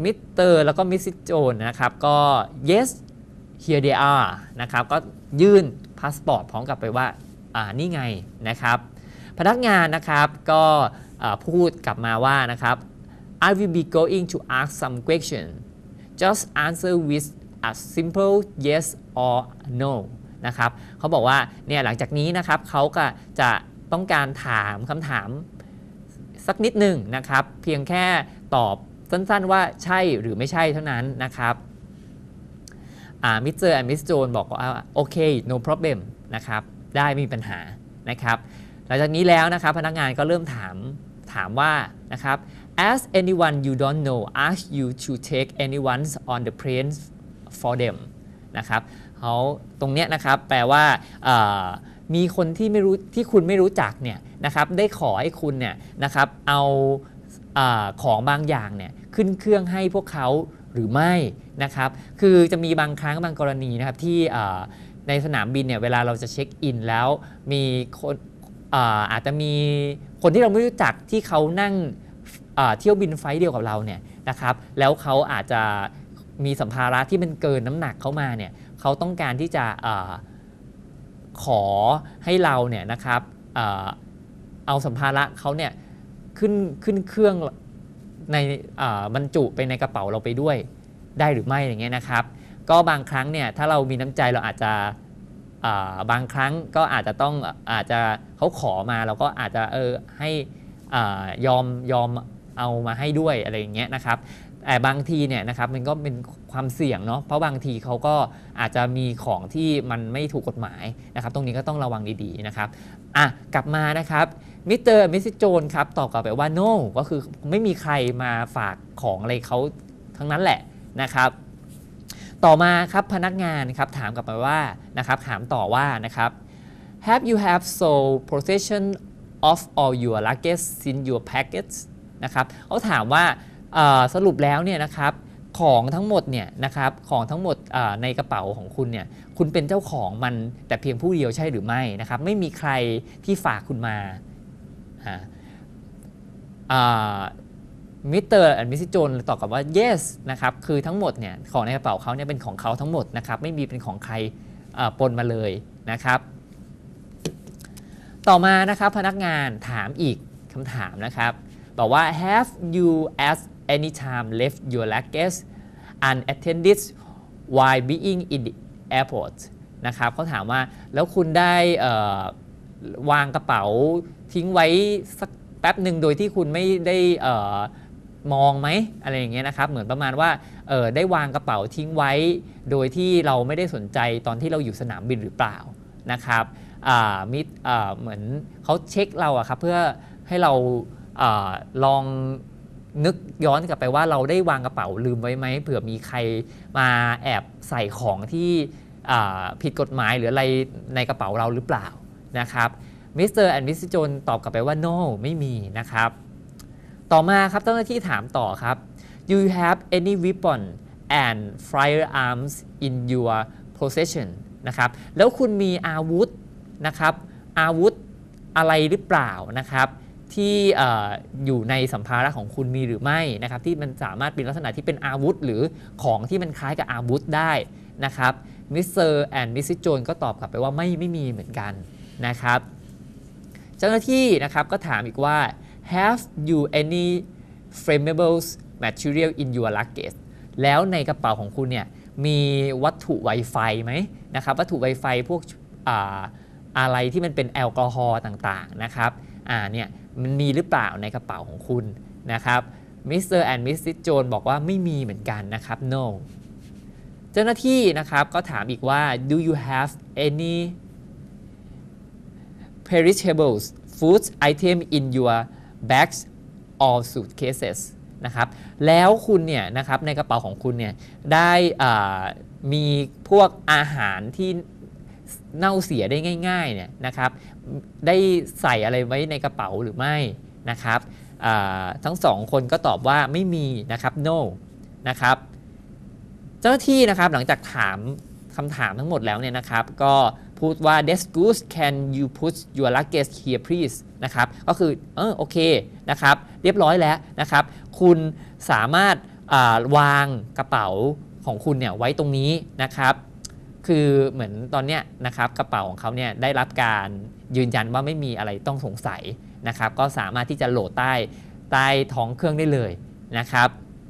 มิสเตอร์แล้วก็มิสซิสโจนนะครับก็ yes here they are นะครับก็ยื่นพาสปอร์ตพร้อมกับไปว่าอ่านี่ไงนะครับพนักงานนะครับก็พูดกลับมาว่านะครับ I will be going to ask some question just answer with a simple yes or no นะครับเขาบอกว่าเนี่ยหลังจากนี้นะครับเขาก็จะต้องการถามคำถามสักนิดหนึ่งนะครับเพียงแค่ตอบสั้นๆว่าใช่หรือไม่ใช่เท่านั้นนะครับมิสเตอร์และมิสโจนบอกว่าโอเค no problem นะครับได้ไม่มีปัญหานะครับหลังจากนี้แล้วนะครับพนักงานก็เริ่มถามถามว่านะครับ as anyone you don't know ask you to take anyone on the plane for them นะครับเขาตรงเนี้ยนะครับแปลว่ามีคนที่ไม่รู้ที่คุณไม่รู้จักเนี่ยนะครับได้ขอให้คุณเนี่ยนะครับเอาของบางอย่างเนี่ยขึ้นเครื่องให้พวกเขาหรือไม่นะครับคือจะมีบางครั้งบางกรณีนะครับที่ในสนามบินเนี่ยเวลาเราจะเช็คอินแล้วมีคนอาจจะมีคนที่เราไม่รู้จักที่เขานั่งเที่ยวบินไฟล์เดียวกับเราเนี่ยนะครับแล้วเขาอาจจะมีสัมภาระที่มันเกินน้ำหนักเขามาเนี่ยเขาต้องการที่จะขอให้เราเนี่ยนะครับเอาสัมภาระเขาเนี่ยขึ้นขึ้นเครื่องในบรรจุไปในกระเป๋าเราไปด้วยได้หรือไม่อย่างเงี้ยนะครับก็บางครั้งเนี่ยถ้าเรามีน้ำใจเราอาจจะบางครั้งก็อาจจะต้องอาจจะเขาขอมาเราก็อาจจะเออให้ยอมยอมเอามาให้ด้วยอะไรอย่างเงี้ยนะครับแต่บางทีเนี่ยนะครับมันก็เป็นความเสี่ยงเนาะเพราะบางทีเขาก็อาจจะมีของที่มันไม่ถูกกฎหมายนะครับตรงนี้ก็ต้องระวังดีๆนะครับอ่ะกลับมานะครับมิสเตอร์มิสซิสโจนครับตอบกลับไปว่า no ก็คือไม่มีใครมาฝากของอะไรเขาทั้งนั้นแหละนะครับต่อมาครับพนักงานครับถามกลับไปว่านะครับถามต่อว่านะครับ have you have sole possession of all your luggage in your package นะครับเขาถามว่าสรุปแล้วเนี่ยนะครับของทั้งหมดเนี่ยนะครับของทั้งหมดในกระเป๋าของคุณเนี่ยคุณเป็นเจ้าของมันแต่เพียงผู้เดียวใช่หรือไม่นะครับไม่มีใครที่ฝากคุณมามิสเตอร์และมิสซิสโจนตอบกลับว่า yes นะครับคือทั้งหมดเนี่ยของในกระเป๋าเขาเนี่ยเป็นของเขาทั้งหมดนะครับไม่มีเป็นของใครปนมาเลยนะครับต่อมานะครับพนักงานถามอีกคำถามนะครับบอกว่า have you at any time left your luggage unattended while being in the airport นะครับเขาถามว่าแล้วคุณได้วางกระเป๋าทิ้งไว้สักแป๊บหนึ่งโดยที่คุณไม่ได้มองไหมอะไรอย่างเงี้ยนะครับเหมือนประมาณว่าได้วางกระเป๋าทิ้งไว้โดยที่เราไม่ได้สนใจตอนที่เราอยู่สนามบินหรือเปล่านะครับมิดเหมือนเขาเช็คเราอะครับเพื่อให้เราอลองนึกย้อนกลับไปว่าเราได้วางกระเป๋าลืมไว้ไหมเผื่อมีใครมาแอบใส่ของที่ผิดกฎหมายหรืออะไรในกระเป๋าเราหรือเปล่านะครับมิสเตอร์และมิสซิสโจนตอบกลับไปว่า no ไม่มีนะครับต่อมาครับเจ้าหน้าที่ถามต่อครับ you have any weapon and firearms in your possession นะครับแล้วคุณมีอาวุธนะครับอาวุธอะไรหรือเปล่านะครับที่อ, อยู่ในสัมภาระของคุณมีหรือไม่นะครับที่มันสามารถเป็นลักษณะที่เป็นอาวุธหรือของที่มันคล้ายกับอาวุธได้นะครับมิสเตอร์และมิสซิสโจนก็ตอบกลับไปว่าไม่ไม่มีเหมือนกันนะครับเจ้าหน้าที่นะครับก็ถามอีกว่า have you any flammable material in your luggage แล้วในกระเป๋าของคุณเนี่ยมีวัตถุไวไฟไหมนะครับวัตถุไวไฟพวก อาอะไรที่มันเป็นแอลกอฮอล์ต่างๆนะครับอ่าเนี่ยมันมีหรือเปล่าในกระเป๋าของคุณนะครับมิสเตอร์และมิสซิสโจนบอกว่าไม่มีเหมือนกันนะครับ no เจ้าหน้าที่นะครับก็ถามอีกว่า do you have any perishables food item in your bags or suitcases นะครับแล้วคุณเนี่ยนะครับในกระเป๋าของคุณเนี่ยได้มีพวกอาหารที่เน่าเสียได้ง่ายๆเนี่ยนะครับได้ใส่อะไรไว้ในกระเป๋าหรือไม่นะครับทั้งสองคนก็ตอบว่าไม่มีนะครับ no นะครับเจ้าหน้าที่นะครับหลังจากถามคำถามทั้งหมดแล้วเนี่ยนะครับก็พูดว่า that's good can you put your luggage here please นะครับก็คือเออโอเคนะครับเรียบร้อยแล้วนะครับคุณสามารถวางกระเป๋าของคุณเนี่ยไว้ตรงนี้นะครับคือเหมือนตอนเนี้ยนะครับกระเป๋าของเขาเนี่ยได้รับการยืนยันว่าไม่มีอะไรต้องสงสัยนะครับก็สามารถที่จะโหลดใต้ใต้ท้องเครื่องได้เลยนะครับ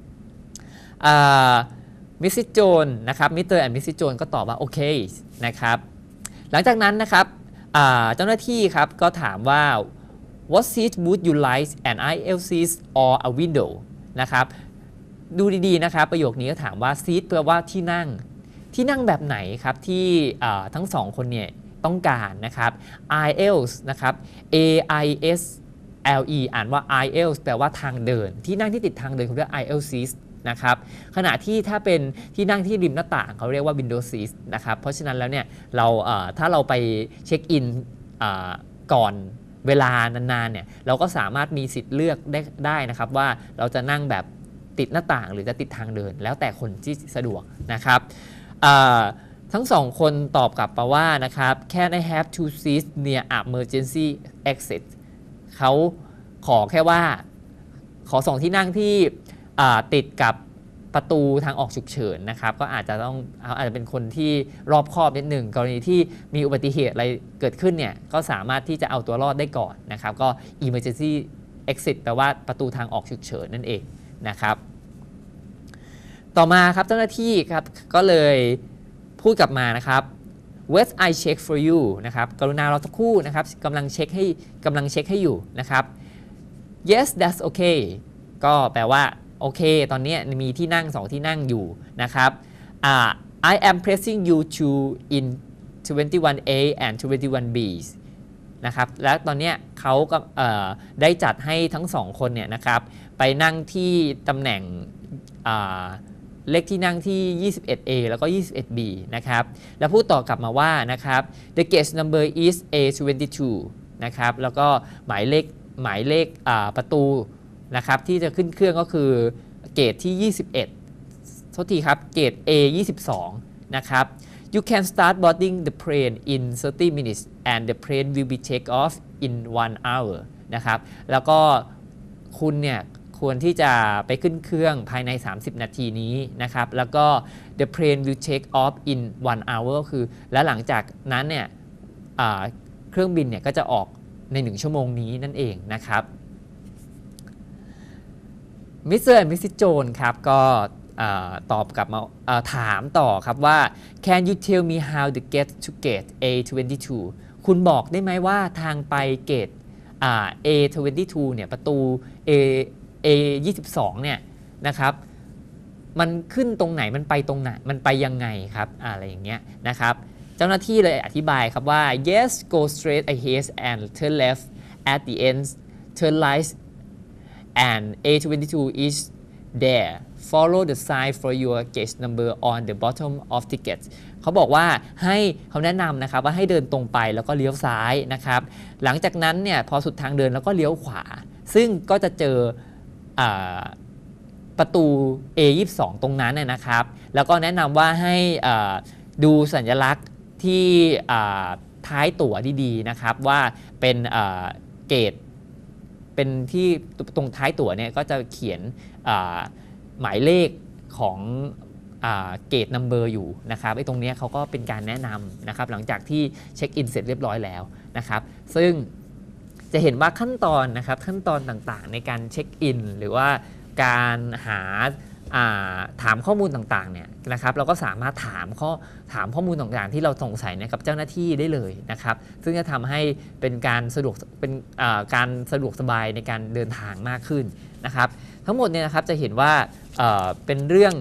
มิสซิโจนนะครับมิสเตอร์แอนด์มิสซิโจนก็ตอบว่าโอเคนะครับหลังจากนั้นนะครับเจ้าหน้าที่ครับก็ถามว่า what seat would you like an aisle seat or a window นะครับดูดีๆนะครับประโยคนี้ก็ถามว่า seat แปลว่าที่นั่งที่นั่งแบบไหนครับที่ทั้งสองคนเนี่ยต้องการนะครับ aisles นะครับ A I S L E อ่านว่า aisles แปลว่าทางเดินที่นั่งที่ติดทางเดินเขาเรียก aisle seat นะครับขณะที่ถ้าเป็นที่นั่งที่ริมหน้าต่างเขาเรียกว่า window seat นะครับเพราะฉะนั้นแล้วเนี่ยเราถ้าเราไปเช็คอินก่อนเวลานานๆเนี่ยเราก็สามารถมีสิทธิ์เลือกได้ได้นะครับว่าเราจะนั่งแบบติดหน้าต่างหรือจะติดทางเดินแล้วแต่คนที่สะดวกนะครับทั้งสองคนตอบกลับมาว่านะครับ Can I have two seats near emergency exit เขาขอแค่ว่าขอสองที่นั่งที่ติดกับประตูทางออกฉุกเฉินนะครับก็อาจจะต้องอาจจะเป็นคนที่รอบคอบนิดหนึ่งกรณีที่มีอุบัติเหตุอะไรเกิดขึ้นเนี่ยก็สามารถที่จะเอาตัวรอดได้ก่อนนะครับก็ emergency exit แปลว่าประตูทางออกฉุกเฉินนั่นเองนะครับต่อมาครับเจ้าหน้าที่ครับก็เลยพูดกลับมานะครับ Wait I check for you นะครับกรุณารอสักครู่นะครับกำลังเช็คให้กำลังเช็คให้อยู่นะครับ Yes that's okay ก็แปลว่าโอเคตอนนี้มีที่นั่งสองที่นั่งอยู่นะครับ uh, I am pressing you to in ทเวนตี้วัน เอ and ทเวนตี้วัน บี นะครับและตอนนี้เขาก็ได้จัดให้ทั้งสองคนเนี่ยนะครับไปนั่งที่ตำแหน่งเลขที่นั่งที่ ยี่สิบเอ็ด เอ แล้วก็ ยี่สิบเอ็ด บี นะครับแล้วพูดต่อกลับมาว่านะครับ the gate number is เอ ทเวนตี้ทู นะครับแล้วก็หมายเลขหมายเลขประตูนะครับที่จะขึ้นเครื่องก็คือเกตที่ยี่สิบเอ็ดโทษทีครับเกต เอ ยี่สิบสอง นะครับ you can start boarding the plane in thirty minutes and the plane will be take off in one hour นะครับแล้วก็คุณเนี่ยควรที่จะไปขึ้นเครื่องภายในสามสิบนาทีนี้นะครับแล้วก็ the plane will take off in one hour คือและหลังจากนั้นเนี่ยเครื่องบินเนี่ยก็จะออกในหนึ่งชั่วโมงนี้นั่นเองนะครับมิสเตอร์และมิสซิสโจนครับก็ตอบกลับมาถามต่อครับว่า Can you tell me how to get to gate เอ ทเวนตี้ทู คุณบอกได้ไหมว่าทางไปเกต เอ ทเวนตี้ทู เนี่ยประตู A เอ ยี่สิบสอง เนี่ยนะครับมันขึ้นตรงไหนมันไปตรงไหนมันไปยังไงครับอะไรอย่างเงี้ยนะครับเจ้าหน้าที่เลยอธิบายครับว่า Yes go straight ahead and turn left at the end turn right and เอ ทเวนตี้ทู is there follow the sign for your gate number on the bottom of the gate เขาบอกว่าให้เขาแนะนำนะครับว่าให้เดินตรงไปแล้วก็เลี้ยวซ้ายนะครับหลังจากนั้นเนี่ยพอสุดทางเดินแล้วก็เลี้ยวขวาซึ่งก็จะเจอประตู เอ ยี่สิบสอง ตรงนั้นนะครับแล้วก็แนะนำว่าให้ดูสัญลักษณ์ที่ท้ายตั๋วดีๆนะครับว่าเป็นเกตเป็นที่ตรงท้ายตั๋วเนี่ยก็จะเขียนหมายเลขของเกตนัมเบอร์อยู่นะครับไอ้ตรงนี้เขาก็เป็นการแนะนำนะครับหลังจากที่เช็คอินเสร็จเรียบร้อยแล้วนะครับซึ่งจะเห็นว่าขั้นตอนนะครับขั้นตอนต่างๆในการเช็คอินหรือว่าการหาถามข้อมูลต่างๆเนี่ยนะครับเราก็สามารถถามข้อถามข้อมูลต่างๆที่เราสงสัยเนี่ยกับเจ้าหน้าที่ได้เลยนะครับซึ่งจะทำให้เป็นการสะดวกเป็นการสะดวกสบายในการเดินทางมากขึ้นนะครับทั้งหมดเนี่ยนะครับจะเห็นว่าเป็นเรื่อง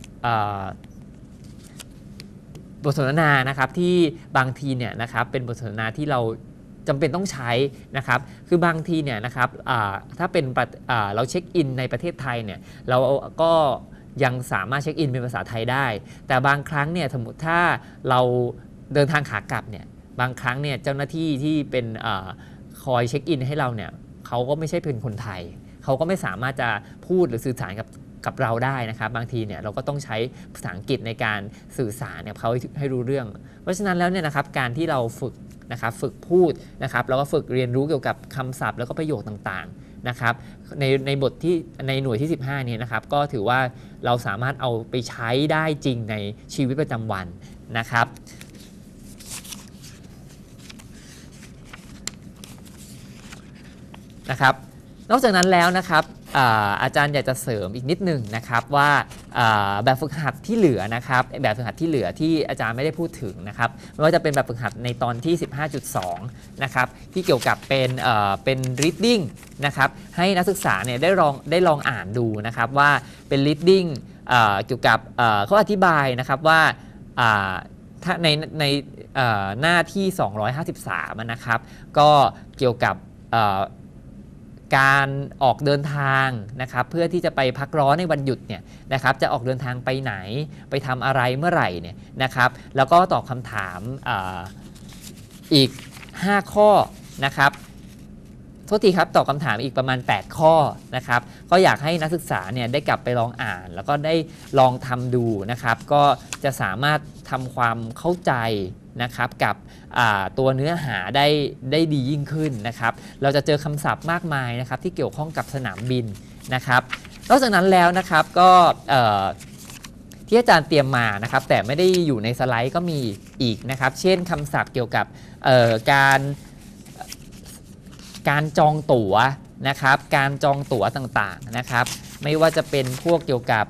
บทสนทนานะครับที่บางทีเนี่ยนะครับเป็นบทสนทนาที่เราจำเป็นต้องใช้นะครับคือบางทีเนี่ยนะครับถ้าเป็นเราเช็คอินในประเทศไทยเนี่ยเราก็ยังสามารถเช็คอินเป็นภาษาไทยได้แต่บางครั้งเนี่ยสมมติถ้าเราเดินทางขากลับเนี่ยบางครั้งเนี่ยเจ้าหน้าที่ที่เป็นคอยเช็คอินให้เราเนี่ยเขาก็ไม่ใช่เป็นคนไทยเขาก็ไม่สามารถจะพูดหรือสื่อสารกับกับเราได้นะครับบางทีเนี่ยเราก็ต้องใช้ภาษาอังกฤษในการสื่อสารกับเขาให้รู้เรื่องเพราะฉะนั้นแล้วเนี่ยนะครับการที่เราฝึกนะครับฝึกพูดนะครับแล้วก็ฝึกเรียนรู้เกี่ยวกับคำศัพท์แล้วก็ประโยคต่างๆนะครับในในบทที่ในหน่วยที่สิบห้านี้นะครับก็ถือว่าเราสามารถเอาไปใช้ได้จริงในชีวิตประจำวันนะครับนะครับนอกจากนั้นแล้วนะครับอาอาจารย์อยากจะเสริมอีกนิดหนึ่งนะครับว่าแบบฝึกหัดที่เหลือนะครับแบบฝึกหัดที่เหลือที่อาจารย์ไม่ได้พูดถึงนะครับไม่ว่าจะเป็นแบบฝึกหัดในตอนที่ สิบห้าจุดสอง นะครับที่เกี่ยวกับเป็นเป็น reading นะครับให้นักศึกษาเนี่ยได้ลองได้ลองอ่านดูนะครับว่าเป็น reading เกี่ยวกับเขาอธิบายนะครับว่าถ้าในในหน้าที่สองร้อยห้าสิบสามนะครับก็เกี่ยวกับการออกเดินทางนะครับเพื่อที่จะไปพักร้อนในวันหยุดเนี่ยนะครับจะออกเดินทางไปไหนไปทำอะไรเมื่อไหร่เนี่ยนะครับแล้วก็ตอบคำถามออีกห้าข้อนะครับโทษทีครับตอบคำถามอีกประมาณแปดข้อนะครับก็อยากให้นักศึกษาเนี่ยได้กลับไปลองอ่านแล้วก็ได้ลองทำดูนะครับก็จะสามารถทำความเข้าใจนะครับกับตัวเนื้อหาได้ได้ดียิ่งขึ้นนะครับเราจะเจอคำศัพท์มากมายนะครับที่เกี่ยวข้องกับสนามบินนะครับนอกจากนั้นแล้วนะครับก็ที่อาจารย์เตรียมมานะครับแต่ไม่ได้อยู่ในสไลด์ก็มีอีกนะครับเช่นคำศัพท์เกี่ยวกับการการจองตั๋วนะครับการจองตั๋วต่างๆนะครับไม่ว่าจะเป็นพวกเกี่ยวกับ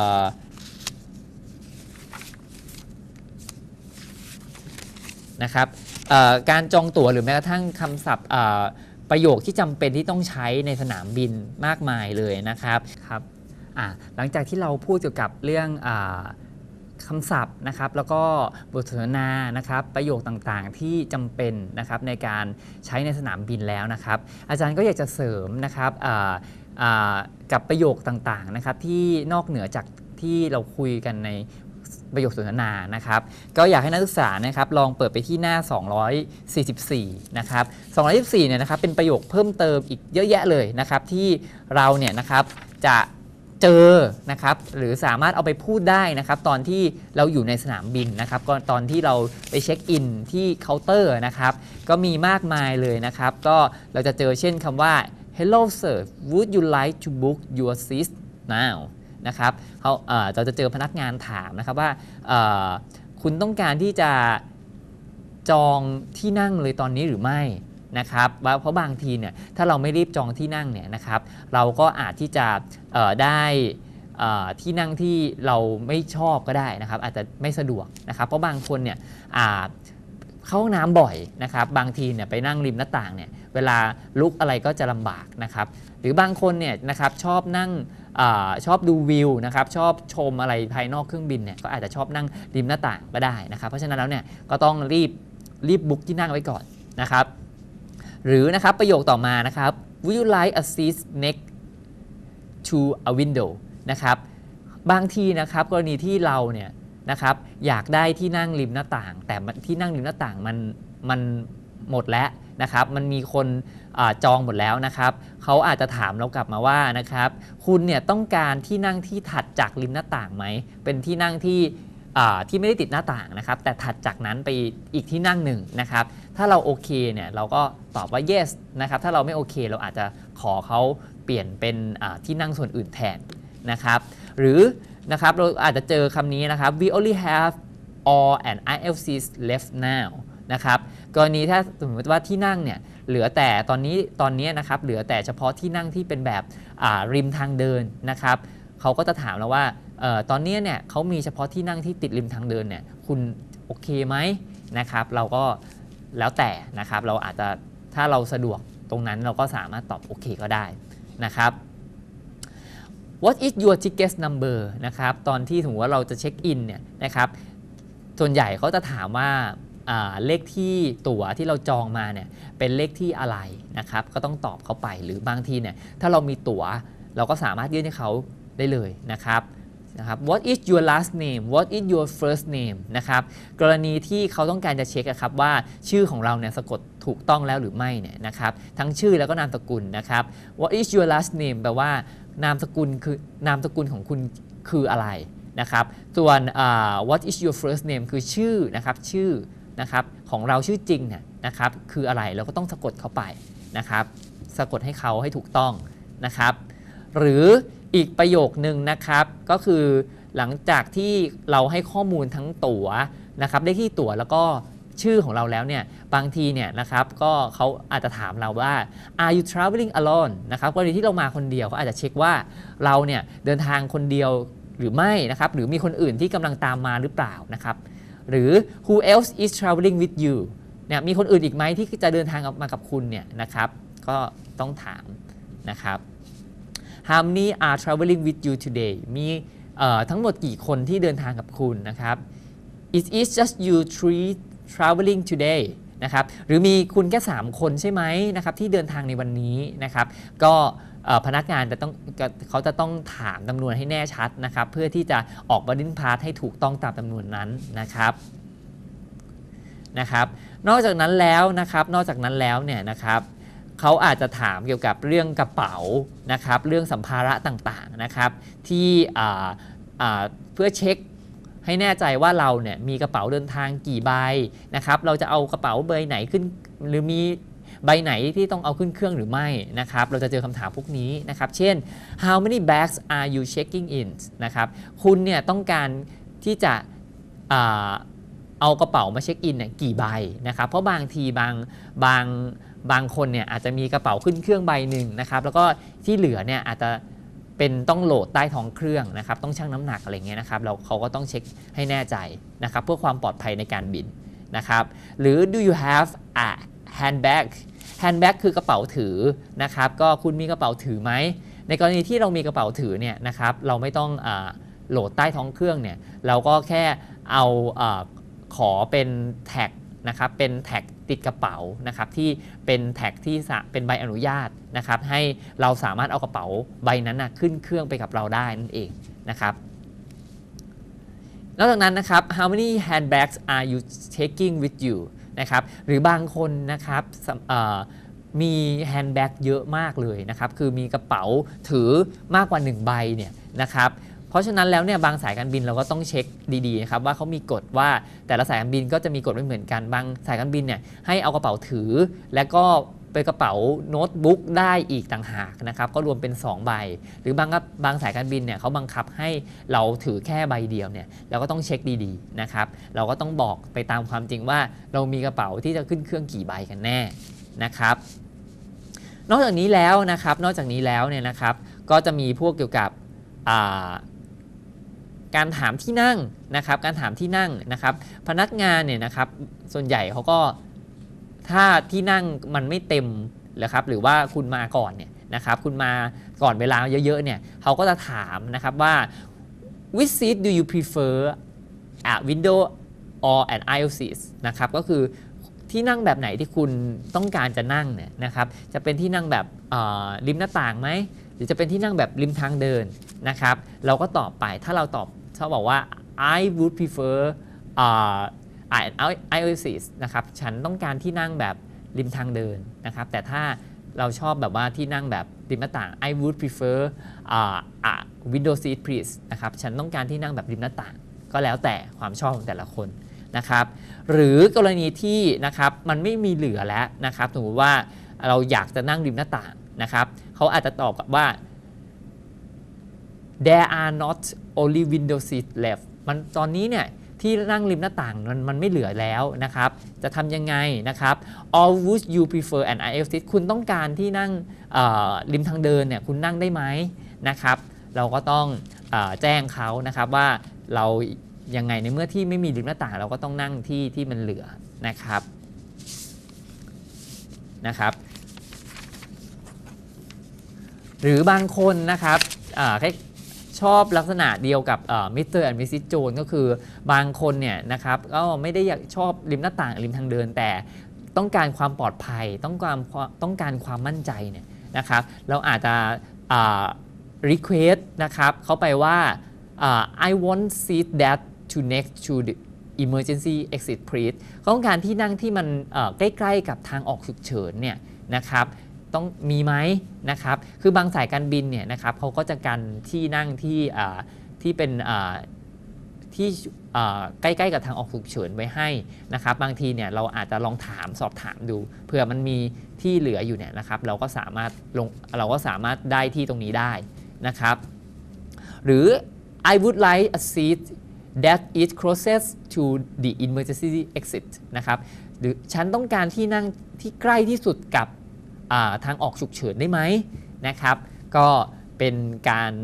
นะครับการจองตั๋วหรือแม้กระทั่งคำศัพท์ประโยคที่จำเป็นที่ต้องใช้ในสนามบินมากมายเลยนะครับครับหลังจากที่เราพูดเกี่ยวกับเรื่องคำศัพท์นะครับแล้วก็บทสนทนานะครับประโยคต่างๆที่จำเป็นนะครับในการใช้ในสนามบินแล้วนะครับอาจารย์ก็อยากจะเสริมนะครับกับประโยคต่างๆนะครับที่นอกเหนือจากที่เราคุยกันในประโยคสนทนานะครับก็อยากให้นักศึกษานะครับลองเปิดไปที่หน้าสองร้อยสี่สิบสี่นะครับสองร้อยสี่สิบสี่เนี่ยนะครับเป็นประโยคเพิ่มเติมอีกเยอะแยะเลยนะครับที่เราเนี่ยนะครับจะเจอนะครับหรือสามารถเอาไปพูดได้นะครับตอนที่เราอยู่ในสนามบินนะครับก็ตอนที่เราไปเช็คอินที่เคาน์เตอร์นะครับก็มีมากมายเลยนะครับก็เราจะเจอเช่นคำว่า Hello sir would you like to book your seat nowนะครับเขาเราจะเจอพนักงานถามนะครับว่าคุณต้องการที่จะจองที่นั่งเลยตอนนี้หรือไม่นะครับเพราะบางทีเนี่ยถ้าเราไม่รีบจองที่นั่งเนี่ยนะครับเราก็อาจที่จะได้ที่นั่งที่เราไม่ชอบก็ได้นะครับอาจจะไม่สะดวกนะครับเพราะบางคนเนี่ยเข้าห้องน้ำบ่อยนะครับบางทีเนี่ยไปนั่งริมหน้าต่างเนี่ยเวลาลุกอะไรก็จะลำบากนะครับหรือบางคนเนี่ยนะครับชอบนั่งอชอบดูวิวนะครับชอบชมอะไรภายนอกเครื่องบินเนี่ยก็อาจจะชอบนั่งริมหน้าต่างก็ได้นะครับเพราะฉะนั้นแล้วเนี่ยก็ต้องรีบรีบบุ๊กที่นั่งไว้ก่อนนะครับหรือนะครับประโยคต่อมานะครับ Would you like a seat next to a window นะครับบางทีนะครับกรณีที่เราเนี่ยนะครับอยากได้ที่นั่งริมหน้าต่างแต่ที่นั่งริมหน้าต่างมันมันหมดแล้วนะครับมันมีคนจองหมดแล้วนะครับเขาอาจจะถามเรากลับมาว่านะครับคุณเนี่ยต้องการที่นั่งที่ถัดจากริมหน้าต่างไหมเป็นที่นั่งที่ที่ไม่ได้ติดหน้าต่างนะครับแต่ถัดจากนั้นไปอีกที่นั่งหนึ่งนะครับถ้าเราโอเคเนี่ยเราก็ตอบว่า yes นะครับถ้าเราไม่โอเคเราอาจจะขอเขาเปลี่ยนเป็นที่นั่งส่วนอื่นแทนนะครับหรือนะครับเราอาจจะเจอคำนี้นะครับ we only have all an aisle seats left now นะครับกรณีถ้าสมมติว่าที่นั่งเนี่ยเหลือแต่ตอนนี้ตอนนี้นะครับเหลือแต่เฉพาะที่นั่งที่เป็นแบบริมทางเดินนะครับเขาก็จะถามเราว่าออตอนนี้เนี่ยเขามีเฉพาะที่นั่งที่ติดริมทางเดินเนี่ยคุณโอเคไหมนะครับเราก็แล้วแต่นะครับเราอาจจะถ้าเราสะดวกตรงนั้นเราก็สามารถตอบโอเคก็ได้นะครับ What is your ticket number นะครับตอนที่ถึงว่าเราจะเช็คอินเนี่ยนะครับส่วนใหญ่เขาจะถามว่าเลขที่ตั๋วที่เราจองมาเนี่ยเป็นเลขที่อะไรนะครับก็ต้องตอบเขาไปหรือบางทีเนี่ยถ้าเรามีตั๋วเราก็สามารถยื่นให้เขาได้เลยนะครับนะครับ What is your last name What is your first name นะครับกรณีที่เขาต้องการจะเช็คครับว่าชื่อของเราเนี่ยสะกดถูกต้องแล้วหรือไม่เนี่ยนะครับทั้งชื่อแล้วก็นามสกุลนะครับ What is your last name แปลว่านามสกุลคือนามสกุลของคุณคืออะไรนะครับส่วน What is your first name คือชื่อนะครับชื่อนะครับของเราชื่อจริงเนี่ยนะครับคืออะไรเราก็ต้องสะกดเข้าไปนะครับสะกดให้เขาให้ถูกต้องนะครับหรืออีกประโยคนึงนะครับก็คือหลังจากที่เราให้ข้อมูลทั้งตั๋วนะครับได้ที่ตั๋วแล้วก็ชื่อของเราแล้วเนี่ยบางทีเนี่ยนะครับก็เขาอาจจะถามเราว่า are you traveling alone นะครับกรณีที่เรามาคนเดียวเขาอาจจะเช็คว่าเราเนี่ยเดินทางคนเดียวหรือไม่นะครับหรือมีคนอื่นที่กำลังตามมาหรือเปล่านะครับหรือ who else is traveling with you เนี่ยมีคนอื่นอีกไหมที่จะเดินทางมากับคุณเนี่ยนะครับก็ต้องถามนะครับ how many are traveling with you today มีทั้งหมดกี่คนที่เดินทางกับคุณนะครับ is it just you three traveling today นะครับหรือมีคุณแค่สามคนใช่ไหมนะครับที่เดินทางในวันนี้นะครับก็พนักงานจะต้องเขาจะต้องถามจำนวนให้แน่ชัดนะครับเพื่อที่จะออก boarding pass ให้ถูกต้องตามจำนวนนั้นนะครับนะครับนอกจากนั้นแล้วนะครับนอกจากนั้นแล้วเนี่ยนะครับเขาอาจจะถามเกี่ยวกับเรื่องกระเป๋านะครับเรื่องสัมภาระต่างๆนะครับที่เพื่อเช็คให้แน่ใจว่าเราเนี่ยมีกระเป๋าเดินทางกี่ใบนะครับเราจะเอากระเป๋าใบไหนขึ้นหรือมีใบไหนที่ต้องเอาขึ้นเครื่องหรือไม่นะครับเราจะเจอคำถามพวกนี้นะครับเช่น how many bags are you checking in นะครับคุณเนี่ยต้องการที่จะเอากระเป๋ามาเช็คอินเนี่ยกี่ใบนะครับเพราะบางทีบางบางบางคนเนี่ยอาจจะมีกระเป๋าขึ้นเครื่องใบหนึ่งนะครับแล้วก็ที่เหลือเนี่ยอาจจะเป็นต้องโหลดใต้ท้องเครื่องนะครับต้องชั่งน้ำหนักอะไรเงี้ยนะครับเราเขาก็ต้องเช็คให้แน่ใจนะครับเพื่อความปลอดภัยในการบินนะครับหรือ do you have a handbag handbag คือกระเป๋าถือนะครับก็คุณมีกระเป๋าถือไหมในกรณีที่เรามีกระเป๋าถือเนี่ยนะครับเราไม่ต้องอ่าโหลดใต้ท้องเครื่องเนี่ยเราก็แค่เอาอ่าขอเป็นแท็กนะครับเป็นแท็กติดกระเป๋านะครับที่เป็นแท็กที่เป็นใบอนุญาตนะครับให้เราสามารถเอากระเป๋าใบนั้นนะขึ้นเครื่องไปกับเราได้นั่นเองนะครับนอกจากนั้นนะครับ how many handbags are you taking with you นะครับหรือบางคนนะครับมีแฮนด์แบ็กเยอะมากเลยนะครับคือมีกระเป๋าถือมากกว่าหนึ่งใบเนี่ยนะครับเพราะฉะนั้นแล้วเนี่ยบางสายการบินเราก็ต้องเช็คดีๆนะครับว่าเขามีกฎว่าแต่ละสายการบินก็จะมีกฎไม่เหมือนกันบางสายการบินเนี่ยให้เอากระเป๋าถือและก็เป็นกระเป๋าโน้ตบุ๊กได้อีกต่างหากนะครับก็รวมเป็นสองใบหรือบางบางสายการบินเนี่ยเขาบังคับให้เราถือแค่ใบเดียวเนี่ยเราก็ต้องเช็คดีๆนะครับเราก็ต้องบอกไปตามความจริงว่าเรามีกระเป๋าที่จะขึ้นเครื่องกี่ใบกันแน่นะครับนอกจากนี้แล้วนะครับนอกจากนี้แล้วเนี่ยนะครับก็จะมีพวกเกี่ยวกับการถามที่นั่งนะครับการถามที่นั่งนะครับพนักงานเนี่ยนะครับส่วนใหญ่เขาก็ถ้าที่นั่งมันไม่เต็มนะครับหรือว่าคุณมาก่อนเนี่ยนะครับคุณมาก่อนเวลาเยอะๆเนี่ยเขาก็จะถามนะครับว่า which seat do you prefer a window or an aisle seat นะครับก็คือที่นั่งแบบไหนที่คุณต้องการจะนั่งเนี่ยนะครับจะเป็นที่นั่งแบบริมหน้าต่างไหมหรือจะเป็นที่นั่งแบบริมทางเดินนะครับเราก็ตอบไปถ้าเราตอบเขาบอกว่า I would prefer uh, an aisle seat นะครับฉันต้องการที่นั่งแบบริมทางเดินนะครับแต่ถ้าเราชอบแบบว่าที่นั่งแบบริมหน้าต่าง I would prefer uh, a window seat please นะครับฉันต้องการที่นั่งแบบริมหน้าต่างก็แล้วแต่ความชอบของแต่ละคนนะครับหรือกรณีที่นะครับมันไม่มีเหลือแล้วนะครับสมมติว่าเราอยากจะนั่งริมหน้าต่างนะครับเขาอาจจะตอบกับว่า there are not only window seat left มันตอนนี้เนี่ยที่นั่งริมหน้าต่างมันมันไม่เหลือแล้วนะครับจะทำยังไงนะครับ or would you prefer an aisle seat คุณต้องการที่นั่งริมทางเดินเนี่ยคุณนั่งได้ไหมนะครับเราก็ต้องเอ่อแจ้งเขานะครับว่าเรายังไงในเมื่อที่ไม่มีริมหน้าต่างเราก็ต้องนั่งที่ที่มันเหลือนะครับนะครับหรือบางคนนะครับชอบลักษณะเดียวกับมิสเตอร์แอนด์มิสซิสโจนก็คือบางคนเนี่ยนะครับก็ไม่ได้อยากชอบริมหน้าต่างริมทางเดินแต่ต้องการความปลอดภัยต้องการต้องการความมั่นใจเนี่ยนะครับเราอาจจะ request นะครับเขาไปว่า I want seat that to next to the emergency exit please เขาต้องการที่นั่งที่มันใกล้ๆกับทางออกฉุกเฉินเนี่ยนะครับต้องมีไหมนะครับคือบางสายการบินเนี่ยนะครับเขาก็จะกันที่นั่งที่ที่เป็นที่ใกล้ๆกับทางออกฉุกเฉินไว้ให้นะครับบางทีเนี่ยเราอาจจะลองถามสอบถามดูเผื่อมันมีที่เหลืออยู่เนี่ยนะครับเราก็สามารถลงเราก็สามารถได้ที่ตรงนี้ได้นะครับหรือ I would like a seat that is closest to the emergency exit นะครับหรือฉันต้องการที่นั่งที่ใกล้ที่สุดกับทางออกฉุกเฉินได้ไหมนะครับก็เป็นการ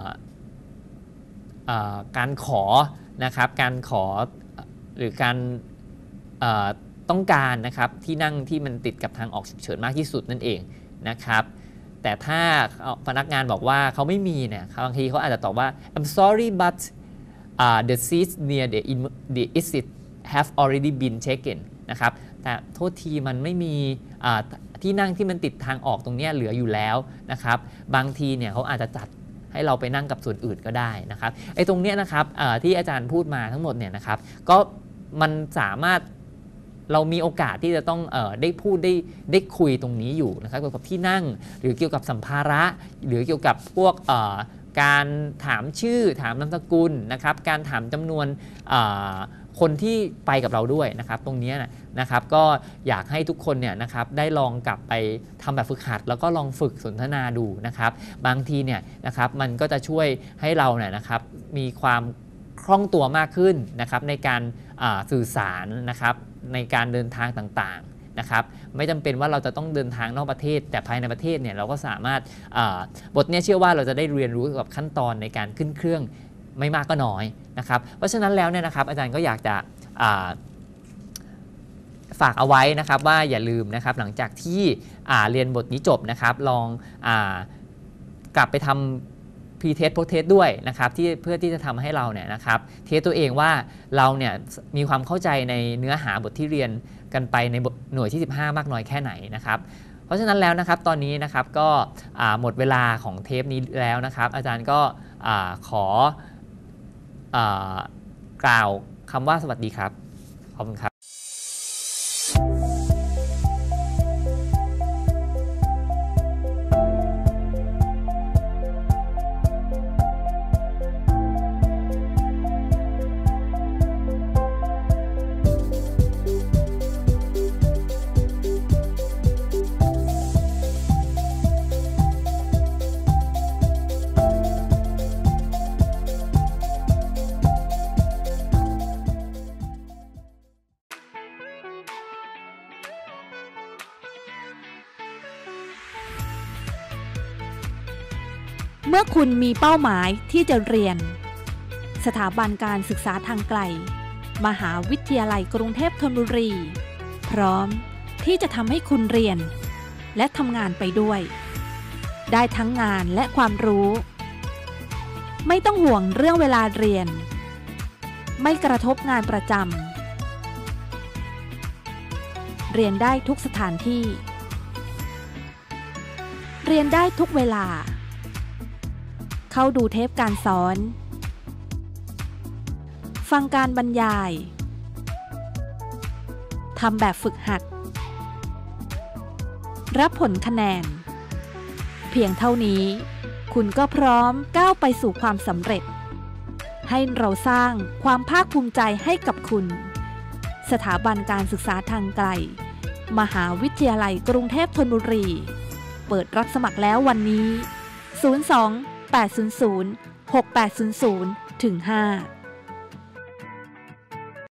การขอนะครับการขอหรือการต้องการนะครับที่นั่งที่มันติดกับทางออกฉุกเฉินมากที่สุดนั่นเองนะครับแต่ถ้าพนักงานบอกว่าเขาไม่มีเนี่ยบางทีเขาอาจจะตอบว่า I'm sorry but uh, the seats near the the exit have already been taken นะครับแต่โทษทีมันไม่มีที่นั่งที่มันติดทางออกตรงนี้เหลืออยู่แล้วนะครับบางทีเนี่ยเขาอาจจะจัดให้เราไปนั่งกับส่วนอื่นก็ได้นะครับไอ้ตรงเนี้ยนะครับที่อาจารย์พูดมาทั้งหมดเนี่ยนะครับก็มันสามารถเรามีโอกาสที่จะต้องเอ่อได้พูดได้ได้คุยตรงนี้อยู่นะครับเกี่ยวกับที่นั่งหรือเกี่ยวกับสัมภาระหรือเกี่ยวกับพวกเอ่อการถามชื่อถามนามสกุลนะครับการถามจำนวนเอ่อคนที่ไปกับเราด้วยนะครับตรงนี้นะครับก็อยากให้ทุกคนเนี่ยนะครับได้ลองกลับไปทำแบบฝึกหัดแล้วก็ลองฝึกสนทนาดูนะครับบางทีเนี่ยนะครับมันก็จะช่วยให้เราเนี่ยนะครับมีความคล่องตัวมากขึ้นนะครับในการสื่อสารนะครับในการเดินทางต่างๆนะครับไม่จำเป็นว่าเราจะต้องเดินทางนอกประเทศแต่ภายในประเทศเนี่ยเราก็สามารถบทนี้เชื่อว่าเราจะได้เรียนรู้เกี่ยวกับขั้นตอนในการขึ้นเครื่องไม่มากก็น้อยนะครับเพราะฉะนั้นแล้วเนี่ยนะครับอาจารย์ก็อยากจะฝากเอาไว้นะครับว่าอย่าลืมนะครับหลังจากที่เรียนบทนี้จบนะครับลองกลับไปทำพรีเทสโพสเทสด้วยนะครับที่เพื่อที่จะทำให้เราเนี่ยนะครับเทสตัวเองว่าเราเนี่ยมีความเข้าใจในเนื้อหาบทที่เรียนกันไปในหน่วยที่สิบห้ามากน้อยแค่ไหนนะครับเพราะฉะนั้นแล้วนะครับตอนนี้นะครับก็หมดเวลาของเทปนี้แล้วนะครับอาจารย์ก็ขอกล่าวคำว่าสวัสดีครับขอบคุณครับเมื่อคุณมีเป้าหมายที่จะเรียนสถาบันการศึกษาทางไกลมหาวิทยาลัยกรุงเทพธนบุรีพร้อมที่จะทำให้คุณเรียนและทำงานไปด้วยได้ทั้งงานและความรู้ไม่ต้องห่วงเรื่องเวลาเรียนไม่กระทบงานประจำเรียนได้ทุกสถานที่เรียนได้ทุกเวลาเข้าดูเทปการสอนฟังการบรรยายทำแบบฝึกหัดรับผลคะแนนเพียงเท่านี้คุณก็พร้อมก้าวไปสู่ความสำเร็จให้เราสร้างความภาคภูมิใจให้กับคุณสถาบันการศึกษาทางไกลมหาวิทยาลัยกรุงเทพธนบุรีเปิดรับสมัครแล้ววันนี้ศูนย์ สอง แปด ศูนย์ ศูนย์ หก แปด ศูนย์ ศูนย์ ถึง ห้า